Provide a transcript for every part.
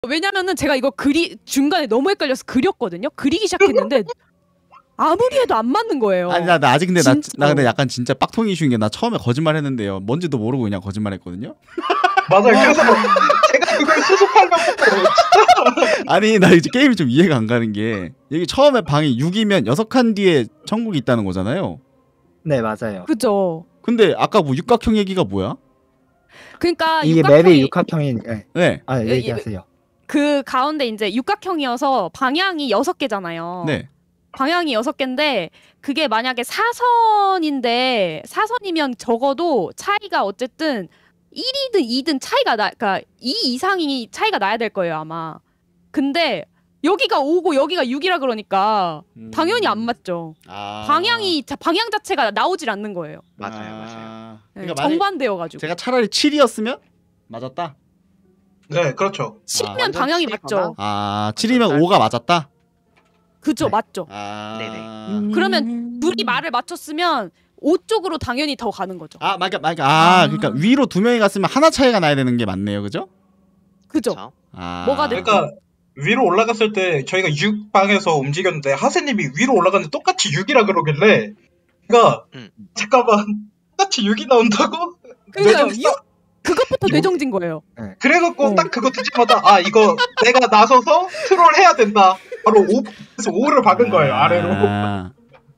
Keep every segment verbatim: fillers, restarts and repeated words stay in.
왜냐면은 제가 이거 그리 중간에 너무 헷갈려서 그렸거든요. 그리기 시작했는데 아무리 해도 안 맞는 거예요. 아니 나, 나 아직 근데 나, 진짜. 나 근데 약간 진짜 빡통이 이슈인 게 나 처음에 거짓말 했는데요. 뭔지도 모르고 그냥 거짓말 했거든요. 맞아요. 그래서 제가 그걸 수습하려고 진짜. 아니 나 이제 게임이 좀 이해가 안 가는 게 여기 처음에 방이 육이면 여섯 칸 뒤에 천국이 있다는 거잖아요. 네 맞아요. 그죠. 근데 아까 뭐 육각형 얘기가 뭐야? 그러니까 이게 육각형이 맵이 육각형이 네. 네. 아 이- 얘기하세요. 그 가운데 이제 육각형이어서 방향이 여섯 개잖아요. 네. 방향이 여섯 개인데 그게 만약에 사선인데 사선이면 적어도 차이가 어쨌든 일이든 이든 차이가 나, 그러니까 이 이상이 차이가 나야 될 거예요 아마. 근데 여기가 오고 여기가 육이라 그러니까 음. 당연히 안 맞죠. 아. 방향이 자, 방향 자체가 나오질 않는 거예요. 맞아요, 맞아요. 아. 네, 그러니까 만약 정반대여가지고. 제가 차라리 칠이었으면 맞았다. 네, 그렇죠. 칠이면 아, 완전 방향이 칠이거나? 맞죠. 아 칠이면 오가 맞았다. 그죠, 네. 맞죠. 아. 네네. 그러면 둘이 말을 맞췄으면 오 쪽으로 당연히 더 가는 거죠. 아 맞아 맞아. 아, 아. 그러니까 위로 두 명이 갔으면 하나 차이가 나야 되는 게 맞네요, 그죠? 그죠. 그쵸? 아. 뭐가 됐든. 그러니까 위로 올라갔을 때 저희가 육 방에서 움직였는데 하세님이 위로 올라갔는데 똑같이 육이라 그러길래 그러니까 음. 잠깐만 똑같이 육이 나온다고? 그러니까요. 뇌정지- 육 그것부터 육- 뇌정진 거예요. 그래갖고 어. 딱 그거 듣자마자 아 이거 내가 나서서 트롤 해야 된다. 바로 오에서 오를 박은 거예요 아래로. 아.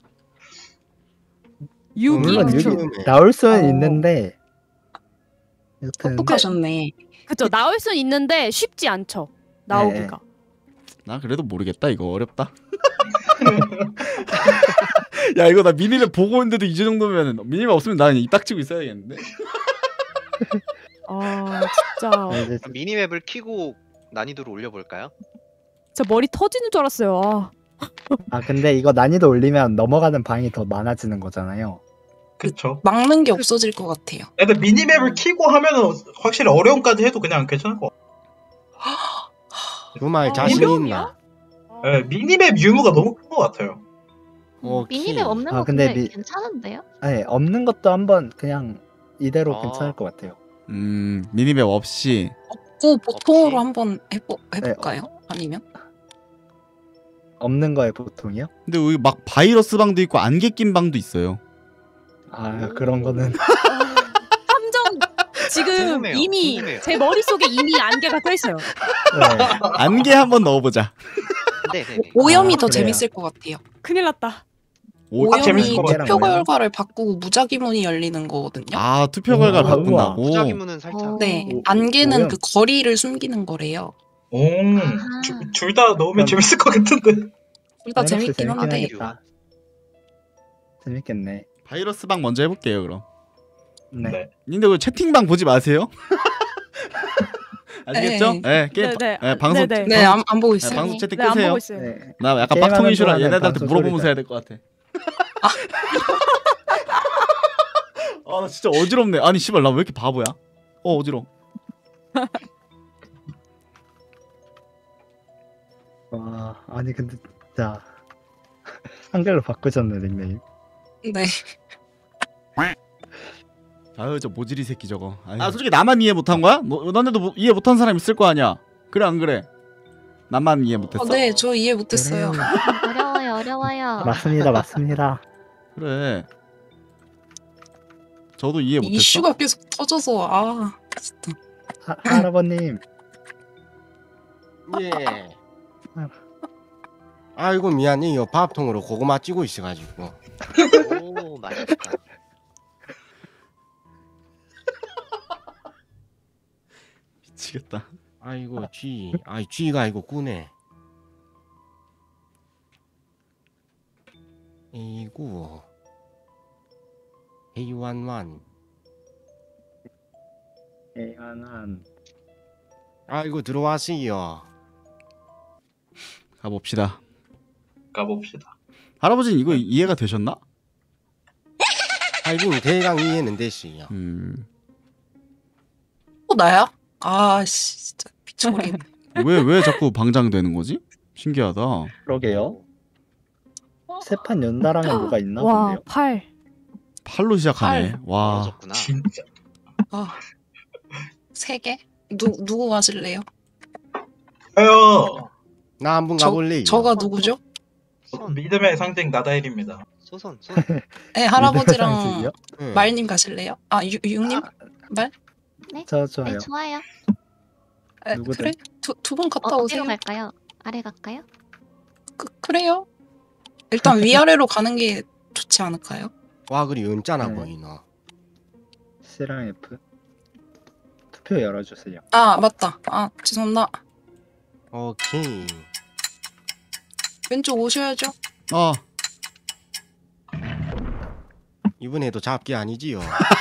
육이 물론 그쵸. 육이 나올 수는 어. 있는데 여튼 똑똑하셨네. 그쵸. 나올 수는 있는데 쉽지 않죠. 나오기가. 나 그래도 모르겠다. 이거 어렵다. 야 이거 나 미니맵 보고 있는데도 이 정도면 미니맵 없으면 나 그냥 입 닥치고 있어야겠는데. 아 진짜. 네, 이제 미니맵을 키고 난이도를 올려볼까요? 진짜 머리 터지는 줄 알았어요. 아. 아 근데 이거 난이도 올리면 넘어가는 방이 더 많아지는 거잖아요. 그쵸. 막는 게 없어질 것 같아요. 근데 미니맵을 키고 하면은 확실히 어려움까지 해도 그냥 괜찮을 것 같아요. 그 말 아, 자신 어려움이야? 있나? 네, 미니맵 유무가 너무 큰 것 같아요. 오케이. 미니맵 없는 아, 거 근데 근데 미- 괜찮은데요? 아니 없는 것도 한번 그냥 이대로 아. 괜찮을 것 같아요. 음 미니맵 없이. 없고 보통으로 없이? 한번 해보, 해볼까요? 아니면? 없는 거에 보통이요? 근데 여기 막 바이러스 방도 있고 안개 낀 방도 있어요. 아 그런 거는 함정 지금 궁금해요. 이미 궁금해요. 제 머릿속에 이미 안개가 껴 있어요. 네. 안개 한번 넣어보자. 네네네. 오염이 아, 더 그래요. 재밌을 것 같아요. 큰일 났다. 오, 아, 재밌을 오염이 것 같아요. 투표 결과를 바꾸고 무작위 문이 열리는 거거든요. 아 투표 결과 우와, 바꾼다고. 무작위문은 살짝. 어. 네, 오- 안개는 오염. 그 거리를 숨기는 거래요. 오, 아. 둘 다 넣으면 그럼- 재밌을 것 같은데. 둘 다 마이너스 재밌긴 재밌긴 한데 하겠다. 재밌겠네. 바이러스 방 먼저 해볼게요 그럼. 네. 네. 근데 그 채팅방 보지 마세요. 아시겠죠? 네. 네, 게임 네, 네. 바- 네, 방송 네, 네. 네, 안, 안 보고 네, 있어요. 방송 채팅 네, 안 끄세요. 보고 있어요. 네. 나 약간 게임하는 빡통 이슈라 동안에 얘네들한테 방송 물어보면서 소리다. 해야 될 것 같아. 아 나 진짜 어지럽네. 아니 씨발 나 왜 이렇게 바보야? 어 어지러. 와 아니 근데 진짜 한글로 바꾸셨네 닉네임. 네. 아유 저 모질이 새끼 저거. 아 솔직히 나만 이해 못한 거야? 너 너네도 뭐, 이해 못한 사람 있을 거 아니야? 그래 안 그래? 나만 이해 못했어? 어, 네, 저 이해 못했어요. 그래. 어려워요, 어려워요. 맞습니다 맞습니다. 그래. 저도 이해 못했어. 이슈가 계속 터져서 아 진짜. 하, 할아버님 예. 아이고 미안해요. 밥통으로 고구마 찌고 있어가지고. 오, 맛있다. 미치겠다. 아이고 쥐. 아이 쥐가 아이고 꾸네. 에이구. 헤이완완. 애한한 아이고 들어왔어요. 가봅시다. 가봅시다. 할아버지는 이거 이해가 되셨나? 아이고 대강 이해는 됐어요. 음. 어 나야? 아씨 진짜 미쳐버리겠네. 왜 왜 자꾸 방장되는 거지? 신기하다. 그러게요. 세 판 연달아면 뭐가 있나 와, 본데요. 팔. 팔로 시작하네. 팔. 와. 멀어졌구나. 진짜. 아, 세 개? 누 누구 가질래요? 저요. 나 한 분 저- 가볼래? 저가 누구죠? 손 믿음의 상징 나다일입니다. 소손 손. 네, 할아버지랑 상징이요? 응. 말님 가실래요? 아, 유, 육님? 말? 저 네, 좋아요. 좋아요. 에, 누구든. 그래? 두, 두 분 갔다 어, 오세요. 어디로 갈까요? 아래 갈까요? 그, 그래요. 일단 위아래로 가는 게 좋지 않을까요? 와 그리 은짜나 네. 보이나. C랑 F. 투표 열어주세요. 아, 맞다. 아, 죄송합니다. 오케이. 왼쪽 오셔야죠. 어. 이번에도 잡기 아니지요.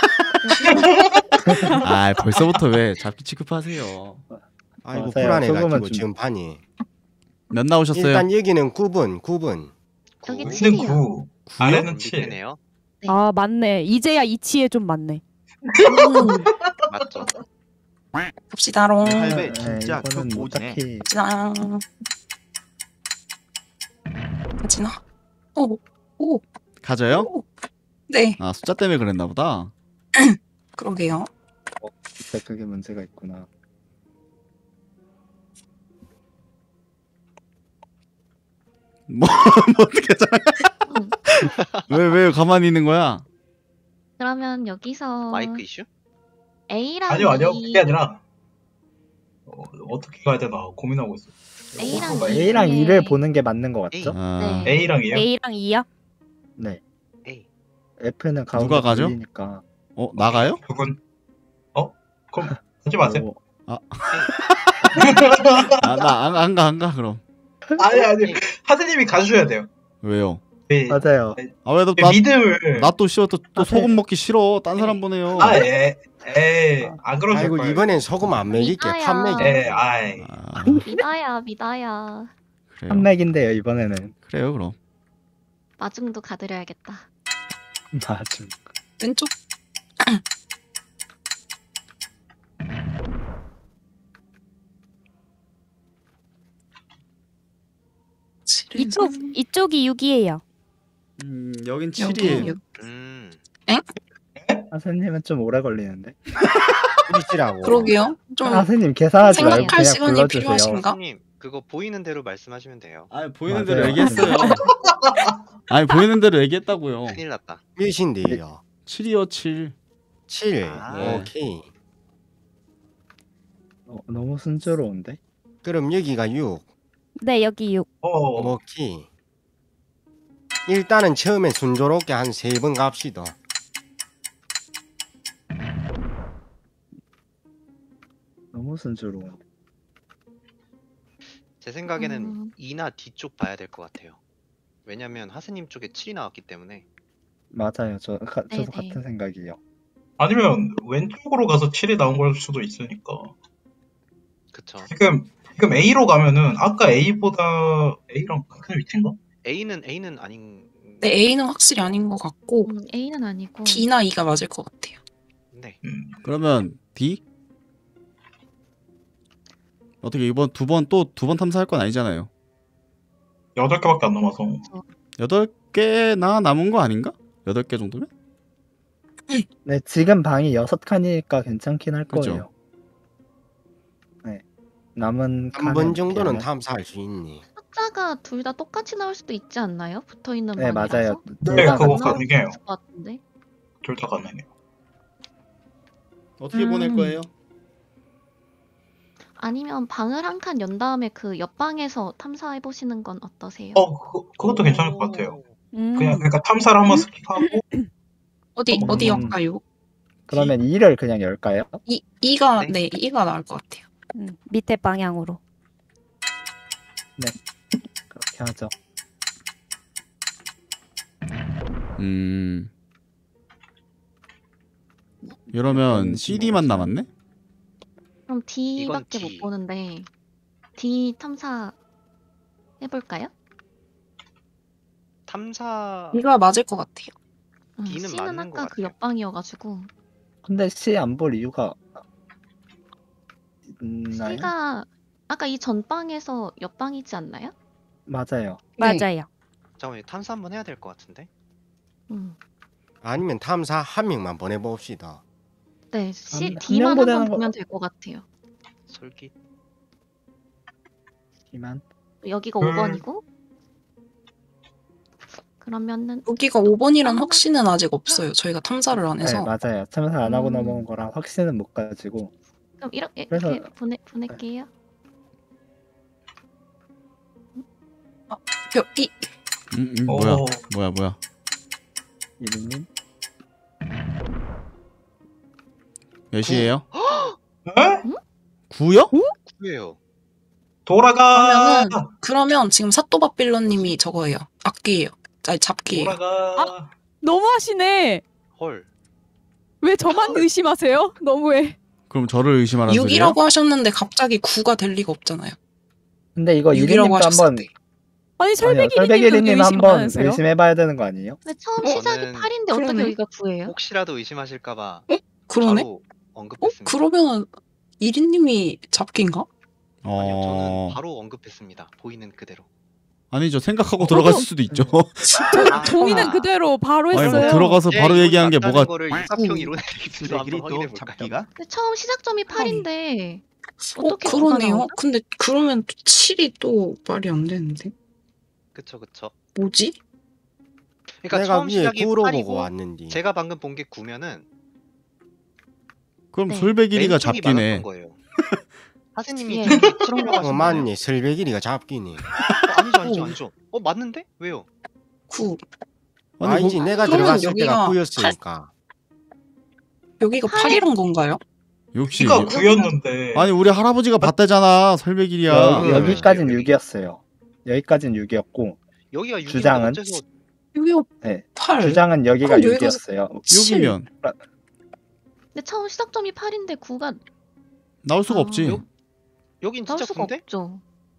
아 벌써부터 왜 잡기 취급하세요? 아이고 맞아요. 불안해가지고 소금은 좀- 지금 판이. 몇 나오셨어요? 일단 여기는 구 분, 구 분. 여기 구. 위는 칠이요. 구, 아래는 칠. 밑에네요. 네. 아 맞네. 이제야 이치에 좀 맞네. 맞죠. 갑시다롱. 할배 네, 진짜 이거는 뭐 극보지네. 딱히 갑시다. 가지나? 오, 오, 가져요? 오. 네, 아 숫자 때문에 그랬나 보다. 그러게요. 진짜 그게 문제가 있구나. 뭐, 뭐 어떻게 음. 왜왜 가만히 있는 거야? 그러면 여기서 마이크 이슈? A랑 아니요 아니요 E, 그게 아니라 어, 어떻게 가야 되나 고민하고 있어. A랑 어, E. A랑 네. E를 보는 게 맞는 것 A. 같죠? 아, 네. A랑 E요? A랑 E야? 네. A. F는 가운데 누가 가죠? 걸리니까. 어 나가요? 그분 어? 그럼 하지 마세요. 어, 아나안 안 가 안 가 그럼. 아니 아니 A. 하드님이 가주셔야 돼요. 왜요? 네. 맞아요. 아왜나나 믿음을 또 싫어 또, 또 아, 소금 먹기 싫어. 딴 사람 보내요. 아, 에, 에, 안 그러실 아이고 거예요. 이번엔 소금 안 먹일게. 믿어요. 판 먹이. 에, 아이. 아, 믿어야 믿어야. 그래요. 한맥인데요 이번에는. 그래요 그럼. 마중도 가드려야겠다. 맞음. 왼쪽. 이쪽 이쪽이 육이에요. 음 여긴 여기 칠이에요. 육. 음. 하세님은 좀 오래 걸리는데. 칠이라고. 그러게요. 좀 하세님 계산하지 말고 생각할 그냥 시간이 불러주세요. 필요하신가? 손님 그거 보이는 대로 말씀하시면 돼요. 아니 보이는 맞아요. 대로 얘기했어요. 아니 보이는 대로 얘기했다고요. 큰일 났다. 몇인데요? 칠이요 칠. 칠. 아. 오케이. 어, 너무 순조로운데? 그럼 여기가 육. 네 여기 육. 어, 오케이. 일단은 처음에 순조롭게 한 세 번 갑시다. 너무 순조로운데. 제 생각에는 음. E나 D 쪽 봐야 될 것 같아요. 왜냐면 하스님 쪽에 칠이 나왔기 때문에. 맞아요. 저, 가, 저도 네네. 같은 생각이에요. 아니면 왼쪽으로 가서 칠이 나온 걸 수도 있으니까. 그쵸. 지금, 지금 A로 가면은 아까 A보다 A랑 같은 위치인가? A는 A는 아닌. 네, A는 확실히 아닌 것 같고 음, A는 아니고. D나 E가 맞을 것 같아요. 네. 음. 그러면 D? 어떻게 이번 두 번 또 두 번 탐사할 건 아니잖아요. 여덟 개밖에 안 남아서. 여덟 개나 남은 거 아닌가? 여덟 개 정도면? 네, 지금 방이 여섯 칸이니까 괜찮긴 할 그죠. 거예요. 네. 남은 한 번 정도는 탐사할 수 있니? 숫자가 둘 다 똑같이 나올 수도 있지 않나요? 붙어 있는 네, 방이라서. 맞아요. 네, 둘다 그거 같아요. 가능해요. 있을 것 같은데. 둘 다 가능해요. 어떻게 음. 보낼 거예요? 아니면 방을 한 칸 연 다음에 그 옆방에서 탐사해 보시는 건 어떠세요? 어, 그, 그것도 괜찮을 것 같아요. 음. 그냥, 그러니까 탐사를 한번 스킵하고, 어디 음. 어디 할까요? 그러면 이를 그냥 열까요? 이 E가 네. 네, E가 나을 것 같아요. 음, 밑에 방향으로. 그렇게 하죠. 음. 이러면 씨디만 남았네? 그럼 D밖에 D. 못 보는데 D 탐사 해볼까요? 탐사. E가 맞을 것 같아요. 음, D는 C는 맞는 것 아까 그 같아요. 옆방이어가지고 근데 C 안 볼 이유가 있나요? C가 아까 이 전방에서 옆방이지 않나요? 맞아요. 네. 맞아요. 잠깐만요. 탐사 한번 해야 될 것 같은데. 음. 아니면 탐사 한 명만 보내봅시다. 네, C, 한- 한 D만 명 보내는 한번 거- 보면 될 것 같아요. 솔깃. 여기만. 여기가 음. 오 번이고. 그러면은 여기가 오 번이란 확신은 아직 없어요. 저희가 탐사를 안 네 해서. 맞아요. 탐사 안 하고 음. 넘어온 거랑 확신은 못 가지고. 그럼 이렇게 그래서- 이렇게 보내 보낼게요. 여, 이 음, 음, 어. 뭐야 뭐야 뭐야. 이리님. 몇 시에요? 에? 구요? 구예요. 돌아가. 그러면은 그러면 지금 사또밥빌런님이 저거예요. 악기예요. 아니 잡기예요. 돌아가. 너무하시네. 헐. 왜 저만 의심하세요? 너무해. 그럼 저를 의심하라는 소리예요? 육이라고 하셨는데 갑자기 구가 될 리가 없잖아요. 근데 이거 육이라고 이리님도 하셨을 한번 때. 아니 설백이님도 설백이리님 의심 한번 많으세요? 의심해봐야 되는 거 아니에요? 근데 처음 어, 시작이 저는- 팔인데 어떻게 그러네. 여기가 구예요? 혹시라도 의심하실까봐 그러네. 바로 어? 언급했습니다. 그러면은 이리님이 잡기인가? 아니요, 어... 저는 바로 언급했습니다. 보이는 그대로. 아니죠. 생각하고 들어갔을 수도 있죠. 아, 보이는 그대로 바로 아니 했어요. 뭐 들어가서 네, 바로 이건 얘기한 게 맞다는 뭐가 거를 이사평 이론에서 한번 확인해 볼까요? 근데 처음 시작점이 팔인데 어 어떻게 구가 그러네요. 나오죠? 근데 그러면 또 칠이 또 말이 안 되는데. 그쵸 그쵸. 뭐지? 그러니까 내가 처음 위에 시작이 구로 팔이고 보고 왔는데. 제가 방금 본 게 구면은 그럼 네. 설백이리가 왼쪽이 잡기네. 많았던 거예요. 하세님이 예, 저기 그런 거 어, 어 맞네. 설백이리가 잡기네. 아니죠 아니죠 아니죠. 어 맞는데? 왜요? 구. 아니, 아니지 거- 내가 그러면 들어갔을 때가 여기가 구였으니까. 여기가 팔이란 건가요? 역시 키가 구였는데. 아니 우리 할아버지가 봤대잖아. 설백이리야. 여, 음. 여기까진 여기. 육이었어요. 여기까진 육이었고 여기가 육인데 주장은? 어째서 여기가 네. 팔. 주장은 여기가 그럼 여기가 육이었어요. 칠. 육이면 근데 처음 시작점이 팔인데 구가 나올 수가 아, 없지. 요- 여긴 나올 진짜 수가 군데? 없죠.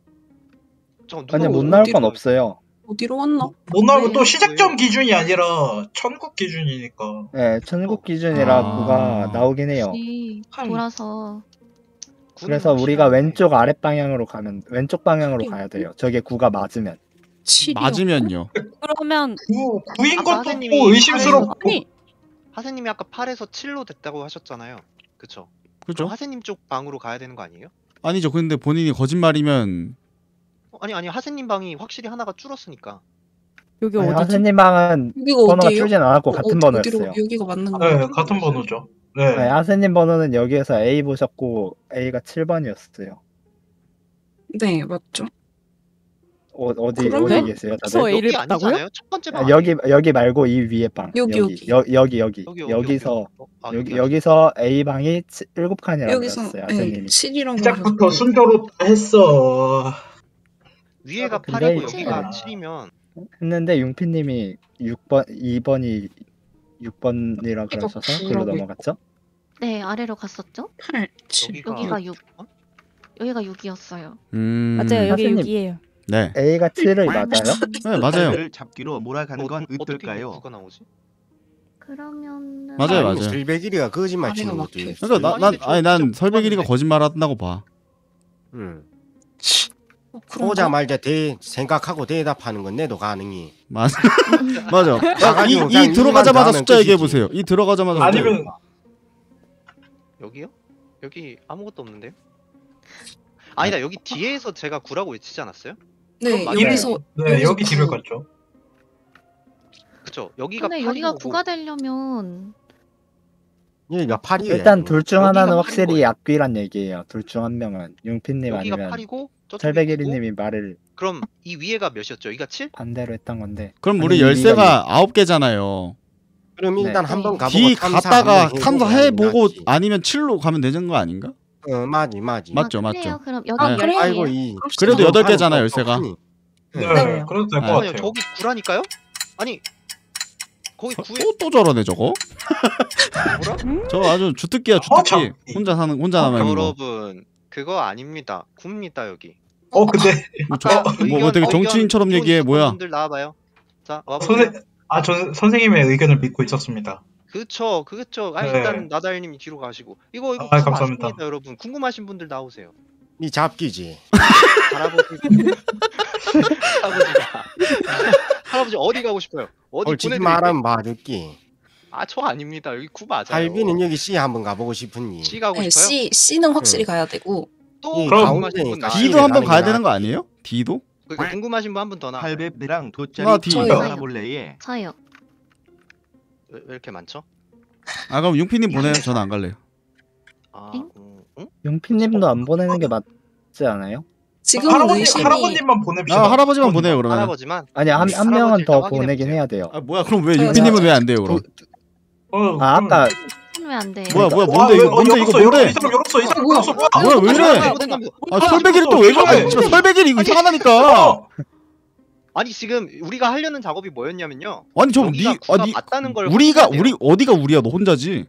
잠깐 누가 아니 못 어디로- 나올 건 없어요. 어디로 왔나? 못 나오면 왜? 또 시작점 기준이 아니라 천국 기준이니까. 네, 천국 기준이라 아. 구가 나오긴 해요. 혹시 팔. 돌아서 군은 그래서 우리가 확실한데. 왼쪽 아랫 방향으로 가면 왼쪽 방향으로 팔이 가야 돼요. 저게 구가 맞으면. 칠이요. 맞으면요. 그러면 구, 구인 아까 것도 하세님이 또 의심스럽고. 아니 하세님이 아까 팔에서 칠로 됐다고 하셨잖아요. 그쵸? 그죠? 그럼 하세님 쪽 방으로 가야 되는 거 아니에요? 아니죠. 근데 본인이 거짓말이면 어, 아니 아니 하세님 방이 확실히 하나가 줄었으니까. 여기 아니, 어디지? 하세님 방은 여기가 번호가 어디예요? 줄진 않았고 어, 같은 어, 번호였어요. 어디로 여기가 맞는 네, 거예요? 같은 번호죠. 네. 네, 하세님 번호는 여기에서 A 보셨고 A가 칠 번이었어요. 네, 맞죠. 어, 어디 그러면- 어디 계세요, 저 다들? A를 여기 봤다고요? 아니잖아요? 첫 번째 방 아, 여기 여기 말고 이 위에 방. 여기, 여기 여기. 여, 여기 여기 여기, 여기, 여기서 여기. 어, 아, 여기 여기 여기서 A 방이 일곱 칸이라고 여기서 그랬어요, 네, 하세님이. 칠이라고 시작부터 하셨고. 순조롭다 했어. 위에가 근데 팔이고 이제- 여기가 칠이면 했는데 융피님이 육 번 이 번이 육 번이라 이거 그러셔서 글로 구라고 넘어갔죠? 네 아래로 갔었죠? 팔, 칠. 여기가 여기가 육. 어? 여기가 육이었어요. 음. 맞아요. 여기 선생님. 육이에요. 네. A가 칠이 맞아요? 네, 맞아요. 를 잡기로 몰아가는 건 어떻게 어떨까요? 구가 나오지? 그러면은 맞아요, 아니, 맞아요. 설백이리가 거짓말 아래가 치는 것도 막혀 있어. 그러니까 나, 난 아니, 근데 아니 저- 난 저 설백이리가 구하는데. 거짓말한다고 봐. 응. 어, 그런가? 오자마자 대 생각하고 대답하는 건 내도 가능해. 맞아. 맞아. 가가지고 이, 그냥 이 들어가자마자 이만 숫자 더하면 얘기해 끝이지. 보세요. 이 들어가자마자 숫자 아니면 얘기해. 여기요? 여기 아무것도 없는데요? 아니다 여기 뒤에서 제가 구라고 외치지 않았어요? 네, 맞아요. 여기서 네, 여기서 여기 뒤를 구. 갔죠. 그쵸? 여기가 근데 팔이고 여기가 구가 되려면 여기가 팔이에요. 일단 둘 중 여기가 하나는 팔인 확실히 거예요. 악귀란 얘기예요. 둘 중 한 명은 융피님 여기가 아니면 팔이고 저쪽이 구고 철백일이님이 말을 그럼 이 위에가 몇이었죠? 여기가 칠? 반대로 했던 건데. 그럼 아니, 우리 이가 열쇠가 아홉 개잖아요. 그럼 일단 네. 한번 가보고 D 탐사 갔다가 한번 해보고 탐사해 보고 낫지. 아니면 칠로 가면 되는 거 아닌가? 어 맞지 맞지. 맞죠, 아, 그래요? 맞죠. 그럼 여기 아, 네. 그래요? 아이고 열쇠예요? 이 그래도 그럼 여덟 개잖아, 또 열쇠가. 크니. 네, 네. 그래도 될 것 네. 아니요 같아요. 저기 구라니까요? 아니 거기 구에 또, 또 저러네 저거. 뭐라? 저 아주 주특기야 주특기. 어, 참. 혼자 사는 혼자 남아 있는 거. 여러분 그거 아닙니다. 굽니다 여기. 어, 근데 아까 뭐, 뭐 되게 정치인처럼 의견 얘기해, 있었던 뭐야. 분들 나와봐요. 자 와보세요. 선생 아, 저 선생님의 의견을 믿고 있었습니다. 그쵸 그쵸. 아 네. 일단 나다일님이 뒤로 가시고 이거 이거 아, 다 감사합니다. 맞습니다, 여러분. 궁금하신 분들 나오세요. 이 잡기지. 할아버지 할아버지가 할아버지 어디 가고 싶어요? 어디 솔직히 보내드릴게요? 말하면 봐줄게. 아 저 아닙니다. 여기 구 맞아요. 할비는 여기 C 한번 가보고 싶으니. C 가고 네, 싶어요? C, C는 확실히 응. 가야 되고 또 그럼 궁금하신 분 나와요. D도 한번 가야 가는 되는 거 아니에요? D도? 그러니까 궁금하신 분 한 분 더 나. 팔백이랑 나 돗자리 D. 저요. 알아볼래예. 저요. 왜, 왜 이렇게 많죠? 아 그럼 융피님 보내요. 저는 안 갈래요. 아, 응? 음, 응? 용피님도 안 보내는 게 맞지 않아요? 지금 할아버지 의심이 할아버님만 보냅시다. 아 할아버지만 보내요 그러면. 할아버지만. 아니 한, 음, 한 명은 할아버지를 더 다 확인해 보내긴 보세요. 해야 돼요. 아 뭐야 그럼 왜 저요, 융피님은 저요. 왜 안 돼요 그럼? 어, 아 아까 왜안 돼? 뭐야 뭐야 와, 뭔데 왜- 이거 어, 뭔데 열었어, 이거 뭔데? 열었어, 이 사람 열었어 이 사람 뭐야? 열었어 뭐야? 뭐야 왜 이래? 아 설백이를 또 왜 그래? 진짜 설백이 이거 이상하다니까. 어, 아니 지금 우리가 하려는 작업이 뭐였냐면요. 아니 저니 여기가 구가 아니 맞다는 걸 우리가 확인해야 돼요. 우리 어디가 우리야? 너 혼자지.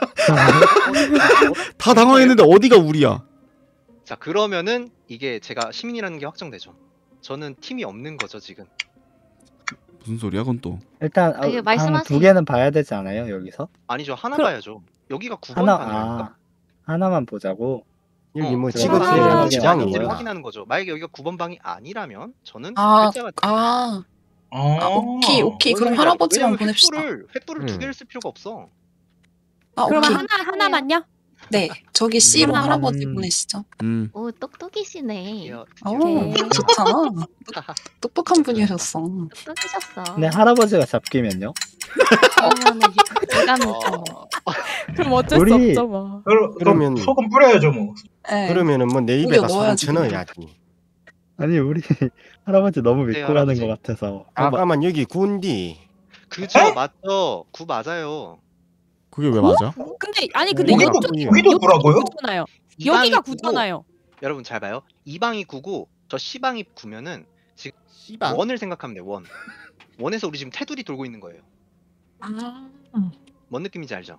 다 당황했는데 어디가 우리야? 자 그러면은 이게 제가 시민이라는 게 확정되죠. 저는 팀이 없는 거죠 지금. 무슨 소리야 그건 또? 일단 아, 이거 어, 말씀하세요. 방두 개는 봐야 되지 않아요 여기서? 아니죠 하나 그- 봐야죠. 여기가 구 번 하나 방이니까. 아 하나만 보자고. 여기 뭐 그럼 찍어서 하나는 되는 확인 안 지방이 하고요. 를 있나? 확인하는 거죠. 만약에 여기가 구 번 방이 아니라면 저는 아, 결제가 아, 아, 어. 오케이, 오케이. 그럼 할아버지만 보냅시다. 횃불을 횃불을 두 음. 개를 쓸 필요가 없어. 아, 그러면 오케이. 하나 하나만요? 네, 저기 C로 하나만. 할아버지 음. 보내시죠. 음. 오 똑똑이시네. 드디어- 오, 드디어- 좋잖아. 똑똑한 분이셨어. 똑똑이셨어. 근데 할아버지가 잡히면요? 그러면은 제가 묻죠. 어, 그럼 어쩔 수 우리- 없죠 뭐. 그럼, 그러면- 그럼 소금 뿌려야죠 뭐. 네. 그러면은 뭐 내 입에다 우리가 넣어야지, 상처 넣어야지. 아니 우리 할아버지 너무 믿고 네, 가는 할아버지. 것 같아서. 아까만 여기 군디. 그죠 에? 맞죠. 구 맞아요. 그게 왜 맞아? 근데 아니 근데 여기도 이쪽 구예요. 여기도 구라고요? 구잖아요. 이 방이 여기가 구고, 구잖아요. 여러분 잘 봐요. 이 방이 구고 저 C 방이 구면은 씨발. 원을 생각하면 돼. 원. 원에서 우리 지금 테두리 돌고 있는 거예요. 아, 뭔 느낌인지 알죠?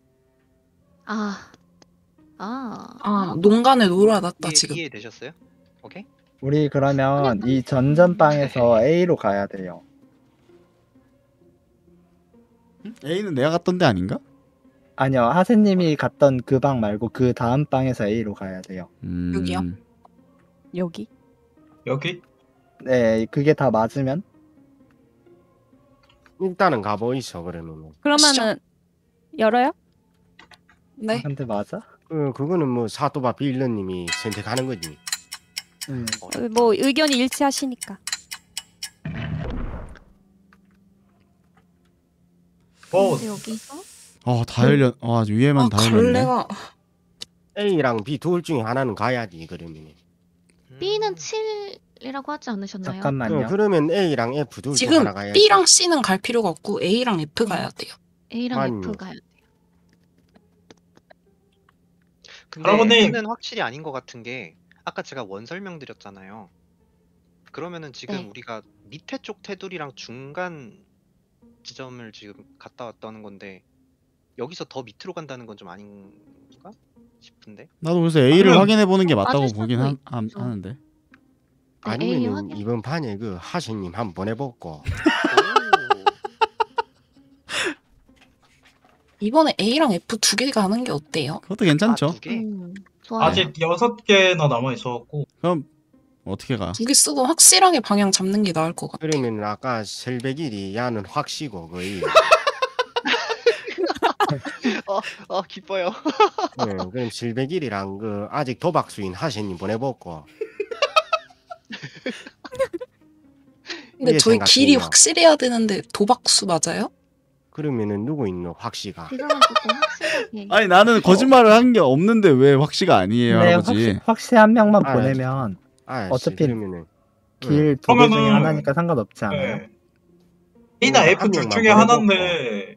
아, 아, 아, 농간에 놀아놨다 이해, 지금. 이해되셨어요? 오케이? 우리 그러면 이 전전방에서 A로 가야 돼요. A는 내가 갔던 데 아닌가? 아니요 하세님이 갔던 그 방 말고 그 다음 방에서 A로 가야 돼요. 음. 여기요? 여기. 여기? 네 그게 다 맞으면 일단은 가보이소 그러면은. 그러면은 열어요? 네. 근데 맞아? 그 그거는 뭐 사또바 빌런님이 선택하는 거지. 음. 어, 뭐 의견이 일치하시니까. 어, 근데 여기서 어다 열려. 아 위에만 아, 다 열렸네. 걸레가 A랑 B 둘 중에 하나는 가야지 그러면. 음. B는 칠이라고 하지 않으셨나요? 잠깐만요. 어, 그러면 A랑 F 둘 중 지금 하나 가야지. B랑 C는 갈 필요가 없고 A랑 F 가야 돼요. A랑 아니. F 가야 돼요. 근데 할아버님! F는 확실히 아닌 것 같은 게 아까 제가 원 설명드렸잖아요. 그러면은 지금 네. 우리가 밑에 쪽 테두리랑 중간 지점을 지금 갔다 왔다는 건데 여기서 더 밑으로 간다는 건 좀 아닌가 싶은데. 나도 그래서 A를 아니면- 확인해 보는 게 맞다고 맞을 보긴 수도 하, 하, 있죠. 하는데. A 아니면은 확인. 이번 판에 그 하신님 한번 보내보고. 오. 이번에 A랑 F 두 개 가는 게 어때요? 그것도 괜찮죠. 아, 두 개? 음, 좋아요. 아직 여섯 개나 남아 있어갖고. 그럼 어떻게 가? 두 개 쓰고 확실하게 방향 잡는 게 나을 것 같아. 그러면 아까 설백일이 야는 확시고 거의. 어 기뻐요. 네, 그럼 설백일이랑 그 아직 도박수인 하신님 보내보고. 근데 이게 저희 생각해요. 길이 확실해야 되는데 도박수 맞아요? 그러면은 누구 있노 확시가. 지금은 조금 확실하게. 아니 나는 거짓말을 한 게 없는데 왜 확시가 아니에요 네 할아버지? 확실 확실 한 명만 아, 보내면 아, 어차피 그러면은 길 두 개 중에 그러면은- 하나니까 상관없지 않아요? 네. A나 음, F 한 둘 명만 중에 보내볼까? 하나인데.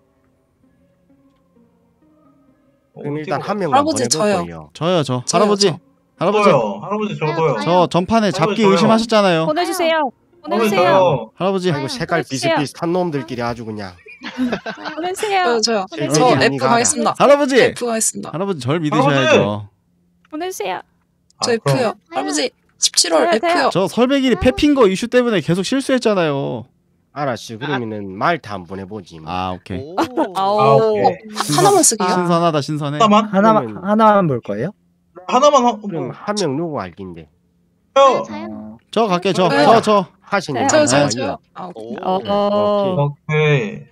그럼 어디로 일단 한 가요? 명만 할아버지 저요. 보내볼게요. 저요 저 저요, 할아버지 저. 할아버지 저도요. 할아버지 저도요. 저요. 저 전판에 잡기 저요. 의심하셨잖아요. 보내주세요. 할아버지 보내주세요. 저요. 할아버지 아이고 색깔 보내주세요. 비슷비슷한 놈들끼리 아주 그냥. 보내주세요. 저요, 저요. 네, 저 네, F 가라. 가겠습니다. 할아버지 F 가겠습니다. 할아버지 절 믿으셔야죠. 보내주세요. 아, 저 그럼 F요. 할아버지 십칠월 돼요, 돼요. F요. 저 설백일이 패핀 거 이슈 때문에 계속 실수했잖아요. 알았어. 그러면은 말타 한번 해보지. 뭐. 아 오케이. 오. 아, 아오. 오케이. 하나만 쓰기요? 신선하다 신선해. 하나만? 하나만 그러면- 하나만 볼 거예요? 하나만 하, 그럼 뭐, 한 명 누구 알긴데. 저요. 자요. 어, 저 갈게 저 저요. 저 저. 하신님 저요, 저요, 한 저요, 명이요. 저요. 아, 오케이. 오. 어, 어. 오케이.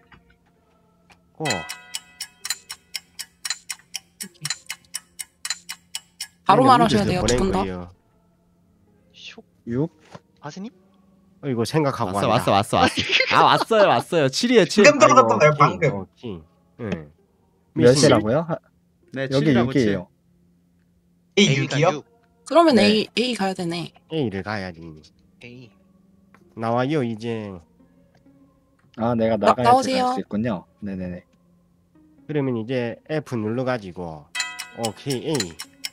고. 바로 그냥 말하셔야 미드에서 돼요, 두 분 보낸 다. 거예요. 슉. 육? 하세님? 어, 이거 생각하고 왔어 왔다. 왔어 왔어 왔어. 아 왔어요 왔어요. 칠이에요 칠. 방금 들어갔잖아요 오케이, 방금. 오케이. 응. 몇이라고요? 하- 네 여기 칠이라고 칠. 육이에요. 이 A가 육이요? 육. 그러면 네. A A 가야 되네. A를 가야지. A. 나와요 이제. 아 내가 나- 나가야 나오세요. 될 수 있군요. 네네네. 그러면 이제 F 눌러가지고 오케이 A.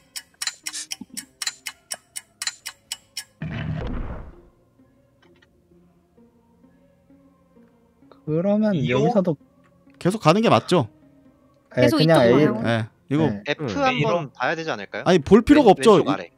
그러면 이요? 여기서도 계속 가는 게 맞죠? 네, 계속 그냥 이쪽으로 A로. 가요. 네. 이거 네. F 응. 한번 A로? 봐야 되지 않을까요? 아니 볼 필요가 왼- 없죠. 왼쪽 아래.